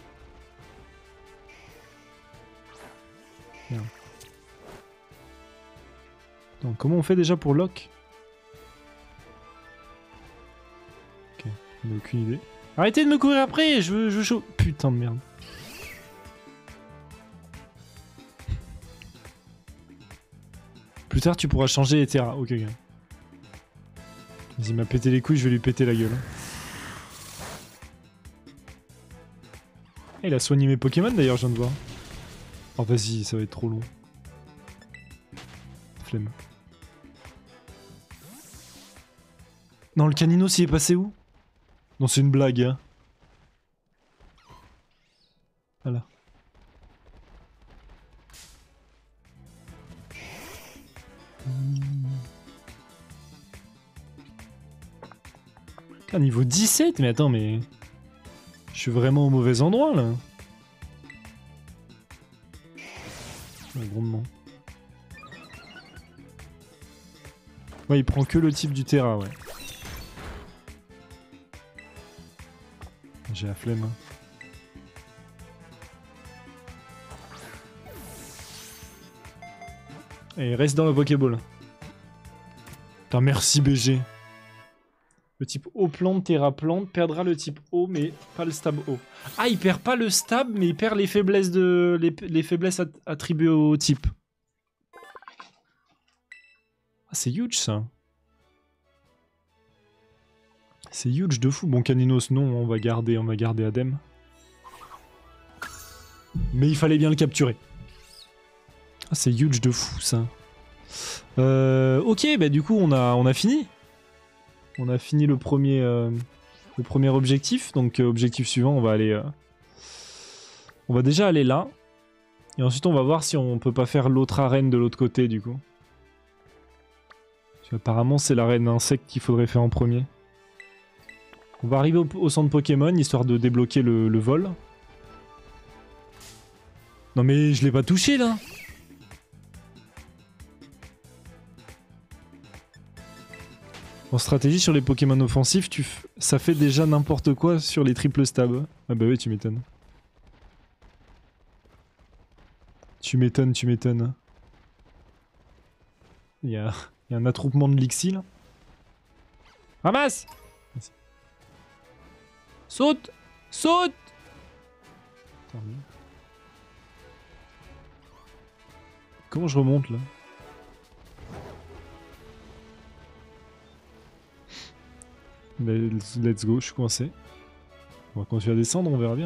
Merde. Donc comment on fait déjà pour lock? Ok, on n'a aucune idée. Arrêtez de me courir après, je veux chaud. Putain de merde. Plus tard tu pourras changer les terras. Ok, ok. Il m'a pété les couilles, je vais lui péter la gueule. Il a soigné mes Pokémon d'ailleurs, je viens de voir. Oh vas-y, ça va être trop long. Flemme. Non, le Caninos il est passé où? Non, c'est une blague. Hein. Voilà. Ah, niveau 17, mais attends, mais... Je suis vraiment au mauvais endroit, là. Ouais, grandement. Ouais, il prend que le type du Terra, ouais. J'ai la flemme. Et reste dans le Pokéball. Putain, merci BG. Le type eau plante, terra plante, perdra le type eau, mais pas le stab eau. Ah, il perd pas le stab, mais il perd les faiblesses les faiblesses attribuées au type. Ah, c'est huge ça. C'est huge de fou. Bon, Caninos, non, on va garder Adem. Mais il fallait bien le capturer. Ah, c'est huge de fou ça. Ok, bah du coup on a fini. On a fini le premier objectif. Donc objectif suivant, on va aller... on va déjà aller là. Et ensuite on va voir si on peut pas faire l'autre arène de l'autre côté du coup. Parce qu'apparemment c'est l'arène insecte qu'il faudrait faire en premier. On va arriver au centre Pokémon histoire de débloquer le vol. Non mais je l'ai pas touché là. En stratégie sur les Pokémon offensifs, ça fait déjà n'importe quoi sur les triple stabs. Ah bah oui, tu m'étonnes. Tu m'étonnes, tu m'étonnes. Il y a un attroupement de Lixie là. Ramasse! Merci. Saute! Saute! Comment je remonte là? Let's go, je suis coincé. On va continuer à descendre, on verra bien.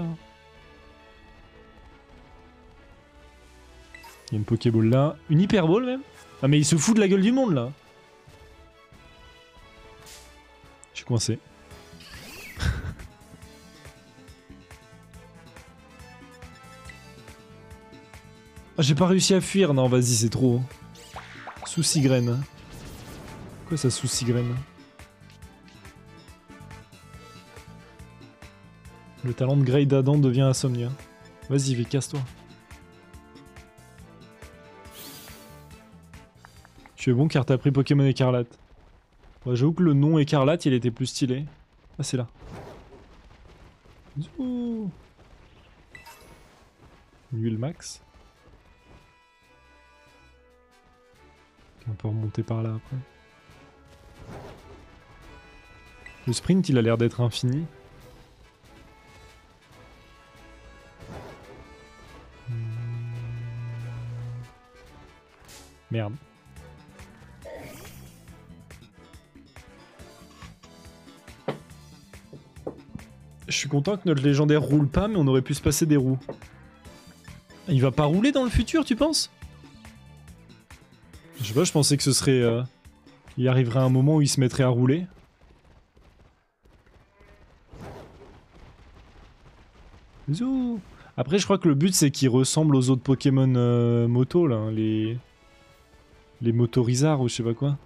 Il y a une Pokéball là. Une Hyperball même? Ah mais il se fout de la gueule du monde là. Je suis coincé. Ah, j'ai pas réussi à fuir. Non, vas-y, c'est trop. Souci graine. Quoi ça, souci graine? Le talent de Grey d'Adam devient Insomnia. Vas-y, vais, casse-toi. Tu es bon car t'as pris Pokémon Écarlate. Ouais, j'avoue que le nom Écarlate, il était plus stylé. Ah, c'est là. Ouh. Huile max. On peut remonter par là après. Le sprint, il a l'air d'être infini. Merde. Je suis content que notre légendaire roule pas, mais on aurait pu se passer des roues. Il va pas rouler dans le futur, tu penses? Je sais pas, je pensais que ce serait... il arriverait un moment où il se mettrait à rouler. Zou. Après, je crois que le but, c'est qu'il ressemble aux autres Pokémon moto, là. Les motorizards ou je sais pas quoi.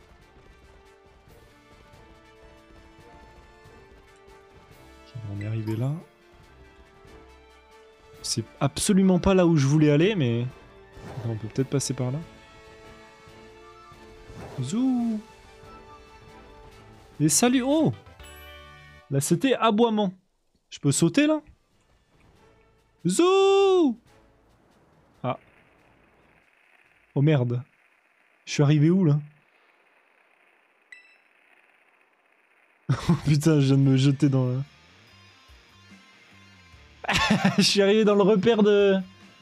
Okay, on est arrivé là. C'est absolument pas là où je voulais aller, mais... On peut peut-être passer par là. Zou. Et salut. Oh. Là, c'était aboiement. Je peux sauter, là? Zou! Ah. Oh merde. Je suis arrivé où là? Oh putain, je viens de me jeter dans le... Je suis arrivé dans le repère de...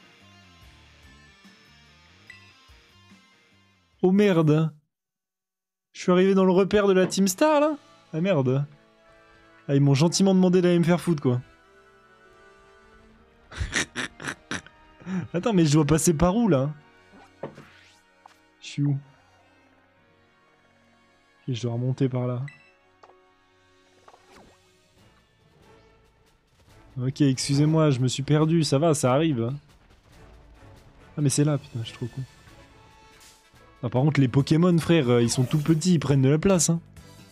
Oh merde. Je suis arrivé dans le repère de la Team Star là? Ah merde. Ah, ils m'ont gentiment demandé d'aller me faire foutre quoi. Attends, mais je dois passer par où là? Je suis où? Ok, je dois remonter par là. Ok, excusez-moi, je me suis perdu, ça va, ça arrive. Ah mais c'est là, putain, je suis trop con. Ah, par contre, les Pokémon, frère, ils sont tout petits, ils prennent de la place. Hein.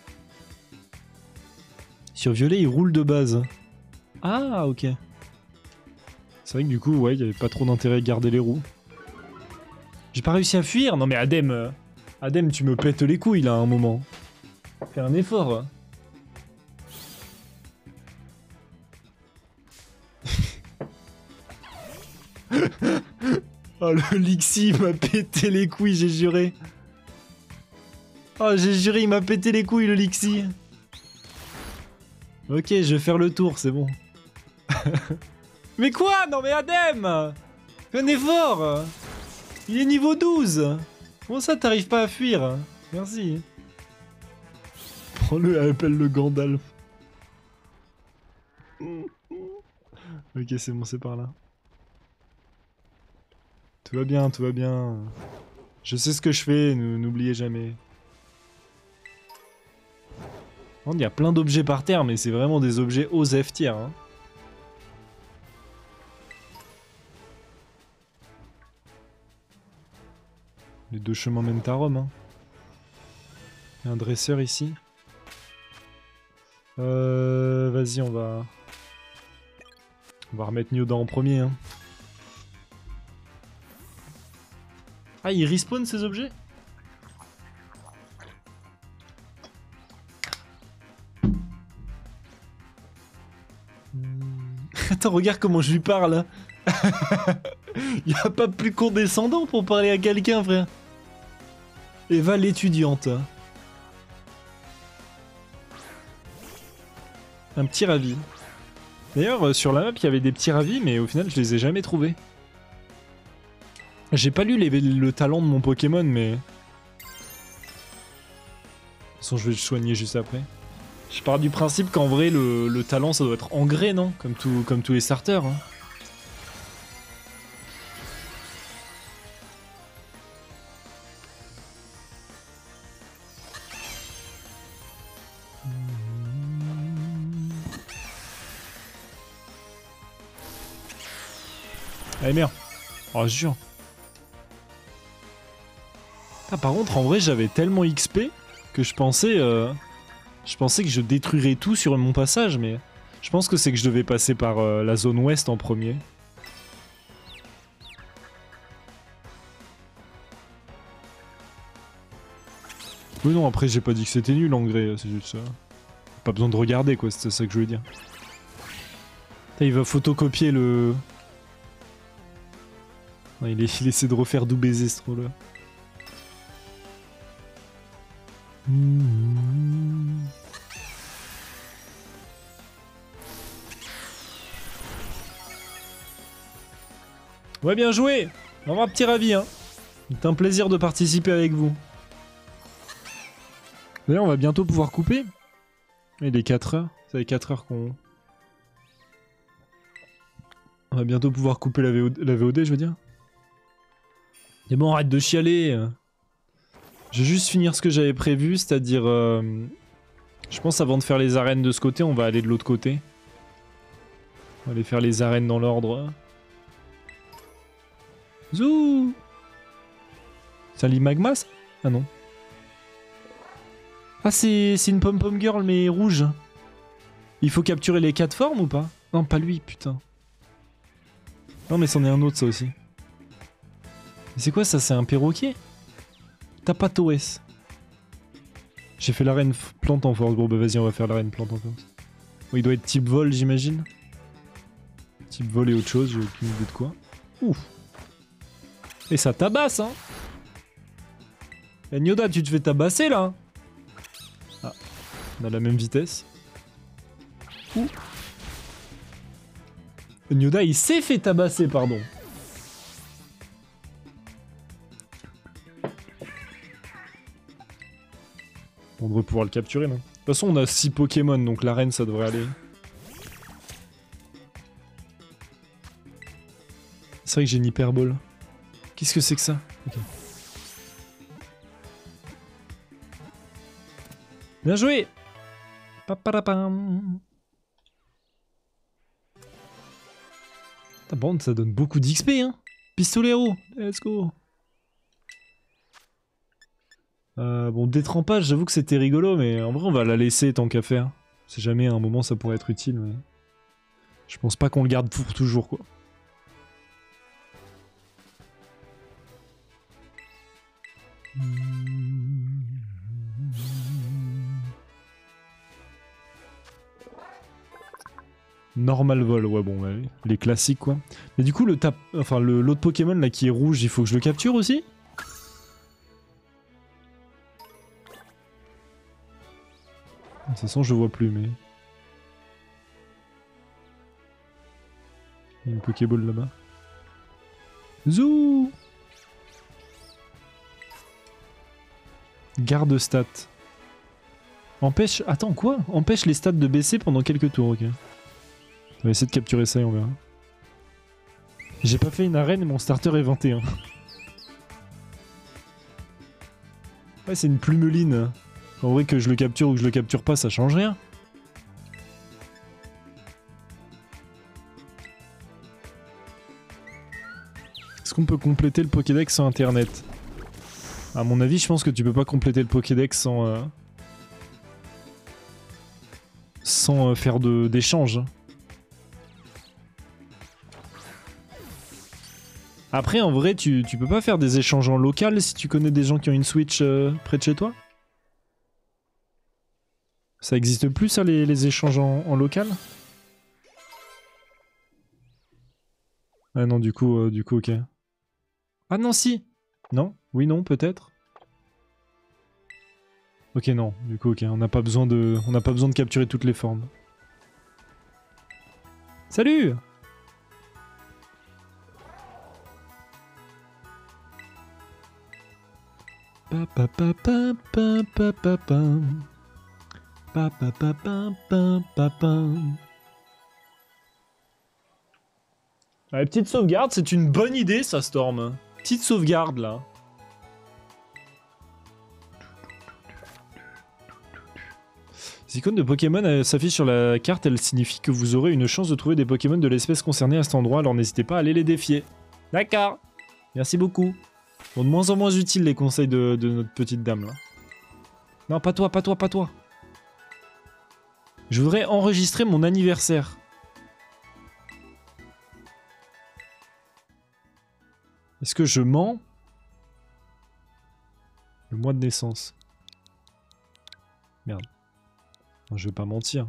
Sur Violet, ils roulent de base. Ah, ok. C'est vrai que du coup, ouais, il n'y avait pas trop d'intérêt à garder les roues. J'ai pas réussi à fuir. Non mais Adem, Adem, tu me pètes les couilles là à un moment. Fais un effort. Oh le Lixi m'a pété les couilles, j'ai juré. Oh j'ai juré, il m'a pété les couilles le Lixi. Ok, je vais faire le tour, c'est bon. Mais quoi? Non mais Adem! Fais un effort! Il est niveau 12! Comment ça t'arrives pas à fuir? Merci. Prends-le et appelle le Gandalf. Ok, c'est bon, c'est par là. Tout va bien, tout va bien. Je sais ce que je fais, n'oubliez jamais. Il y a plein d'objets par terre, mais c'est vraiment des objets aux F tier. Hein. Les deux chemins mènent à Rome. Hein. Il y a un dresseur ici. Vas-y, on va remettre Nyoda en premier. Hein. Ah, ils respawn ces objets? Attends, regarde comment je lui parle. Y a pas plus condescendant pour parler à quelqu'un, frère. Eva l'étudiante. Un petit ravi. D'ailleurs, sur la map, il y avait des petits ravis, mais au final, je les ai jamais trouvés. J'ai pas lu le talent de mon Pokémon, mais... De toute façon, je vais le soigner juste après. Je pars du principe qu'en vrai, le talent, ça doit être engrais, non? Comme tous les starters. Hein. Allez, merde. Oh, je jure. Ah, par contre, en vrai, j'avais tellement XP que je pensais que je détruirais tout sur mon passage, mais je pense que c'est que je devais passer par la zone ouest en premier. Oui, non, après, j'ai pas dit que c'était nul, engrais, c'est juste ça. Pas besoin de regarder, quoi, c'est ça que je voulais dire. Putain, il va photocopier le... Non, il essaie de refaire doux baiser, ce troll-là. Ouais, bien joué. Au revoir, petit ravi, hein. C'est un plaisir de participer avec vous. D'ailleurs, on va bientôt pouvoir couper. Il est 4 heures. Ça fait 4 heures qu'on... On va bientôt pouvoir couper la VOD, je veux dire. Et bon, arrête de chialer. Je vais juste finir ce que j'avais prévu, c'est-à-dire... je pense avant de faire les arènes de ce côté, on va aller de l'autre côté. On va aller faire les arènes dans l'ordre. Zou! C'est un Limagma, ça? Ah non. Ah, c'est une pom-pom girl, mais rouge. Il faut capturer les 4 formes ou pas? Non, pas lui, putain. Non, mais c'en est un autre, ça aussi. C'est quoi ça? C'est un perroquet? Tapatoes. J'ai fait l'arène plante en force. Bon, bah vas-y, on va faire l'arène plante en force. Bon, il doit être type vol, j'imagine. Type vol et autre chose, j'ai aucune idée de quoi. Ouf. Et ça tabasse, hein. Nyoda, tu te fais tabasser, là. Ah, on a la même vitesse. Ouh. Nyoda, il s'est fait tabasser, pardon. On devrait pouvoir le capturer, non? De toute façon, on a 6 Pokémon, donc l'arène, ça devrait aller. C'est vrai que j'ai une Hyperball. Qu'est-ce que c'est que ça? Okay. Bien joué! Paparapam. Bon, ça donne beaucoup d'XP, hein. Pistolero, let's go. Bon, détrempage, j'avoue que c'était rigolo, mais en vrai, on va la laisser tant qu'à faire. Si jamais à un moment ça pourrait être utile, mais... Je pense pas qu'on le garde pour toujours, quoi. Normal vol, ouais, bon, ouais, les classiques, quoi. Mais du coup, l'autre Pokémon, là, qui est rouge, il faut que je le capture aussi? De toute façon, je le vois plus, mais... Il y a une Pokéball là-bas. Zou! Garde stats. Empêche... Attends, quoi? Empêche les stats de baisser pendant quelques tours, ok. On va essayer de capturer ça et on verra. J'ai pas fait une arène et mon starter est 21. Ouais, c'est une plumeline. En vrai, que je le capture ou que je le capture pas, ça change rien. Est-ce qu'on peut compléter le Pokédex sans internet? À mon avis, je pense que tu peux pas compléter le Pokédex sans faire d'échange. Après, en vrai, tu peux pas faire des échanges en local si tu connais des gens qui ont une Switch près de chez toi? Ça existe plus, ça, les échanges en local? Ah non, du coup, ok. Ah non, si! Non? Oui, non, peut-être? Ok, non, du coup, ok, on n'a pas besoin de capturer toutes les formes. Salut! Ouais, petite sauvegarde, c'est une bonne idée, ça, Storm. Petite sauvegarde, là. Les icônes de Pokémon s'affichent sur la carte, elles signifient que vous aurez une chance de trouver des Pokémon de l'espèce concernée à cet endroit, alors n'hésitez pas à aller les défier. D'accord. Merci beaucoup. Bon, de moins en moins utiles les conseils de notre petite dame, là. Non, pas toi, pas toi, pas toi. Je voudrais enregistrer mon anniversaire. Est-ce que je mens? Le mois de naissance. Merde. Non, je vais pas mentir.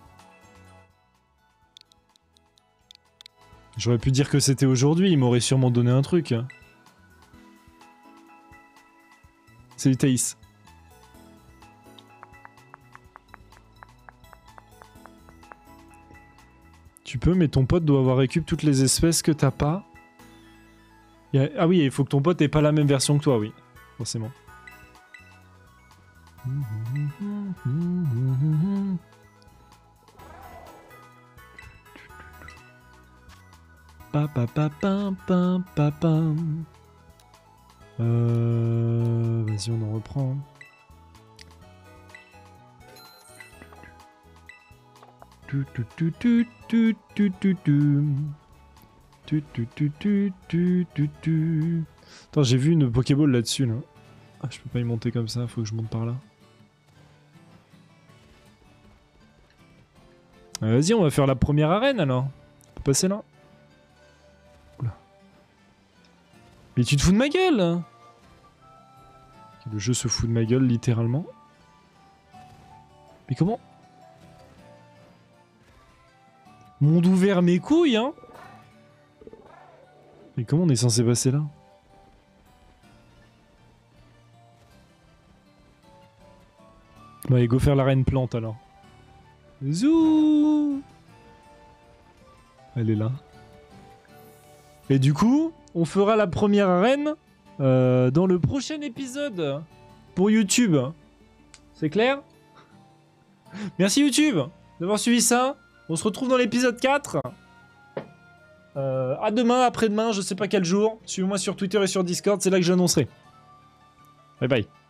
J'aurais pu dire que c'était aujourd'hui, il m'aurait sûrement donné un truc. Salut Thaïs. Tu peux, mais ton pote doit avoir récup toutes les espèces que t'as pas. Ah oui, il faut que ton pote ait pas la même version que toi, oui. Forcément. Vas-y, on en reprend. Attends, j'ai vu une Pokéball là-dessus, là. Ah, je peux pas y monter comme ça, faut que je monte par là. Vas-y, on va faire la première arène, alors. On peut passer là. Oula. Mais tu te fous de ma gueule, là. Le jeu se fout de ma gueule, littéralement. Mais comment? Monde ouvert mes couilles, hein. Mais comment on est censé passer là? Bah, allez, go faire la reine plante alors. Zou! Elle est là. Et du coup, on fera la première arène dans le prochain épisode pour YouTube. C'est clair? Merci YouTube d'avoir suivi ça. On se retrouve dans l'épisode 4. À demain, après-demain, je sais pas quel jour. Suivez-moi sur Twitter et sur Discord, c'est là que j'annoncerai. Bye bye.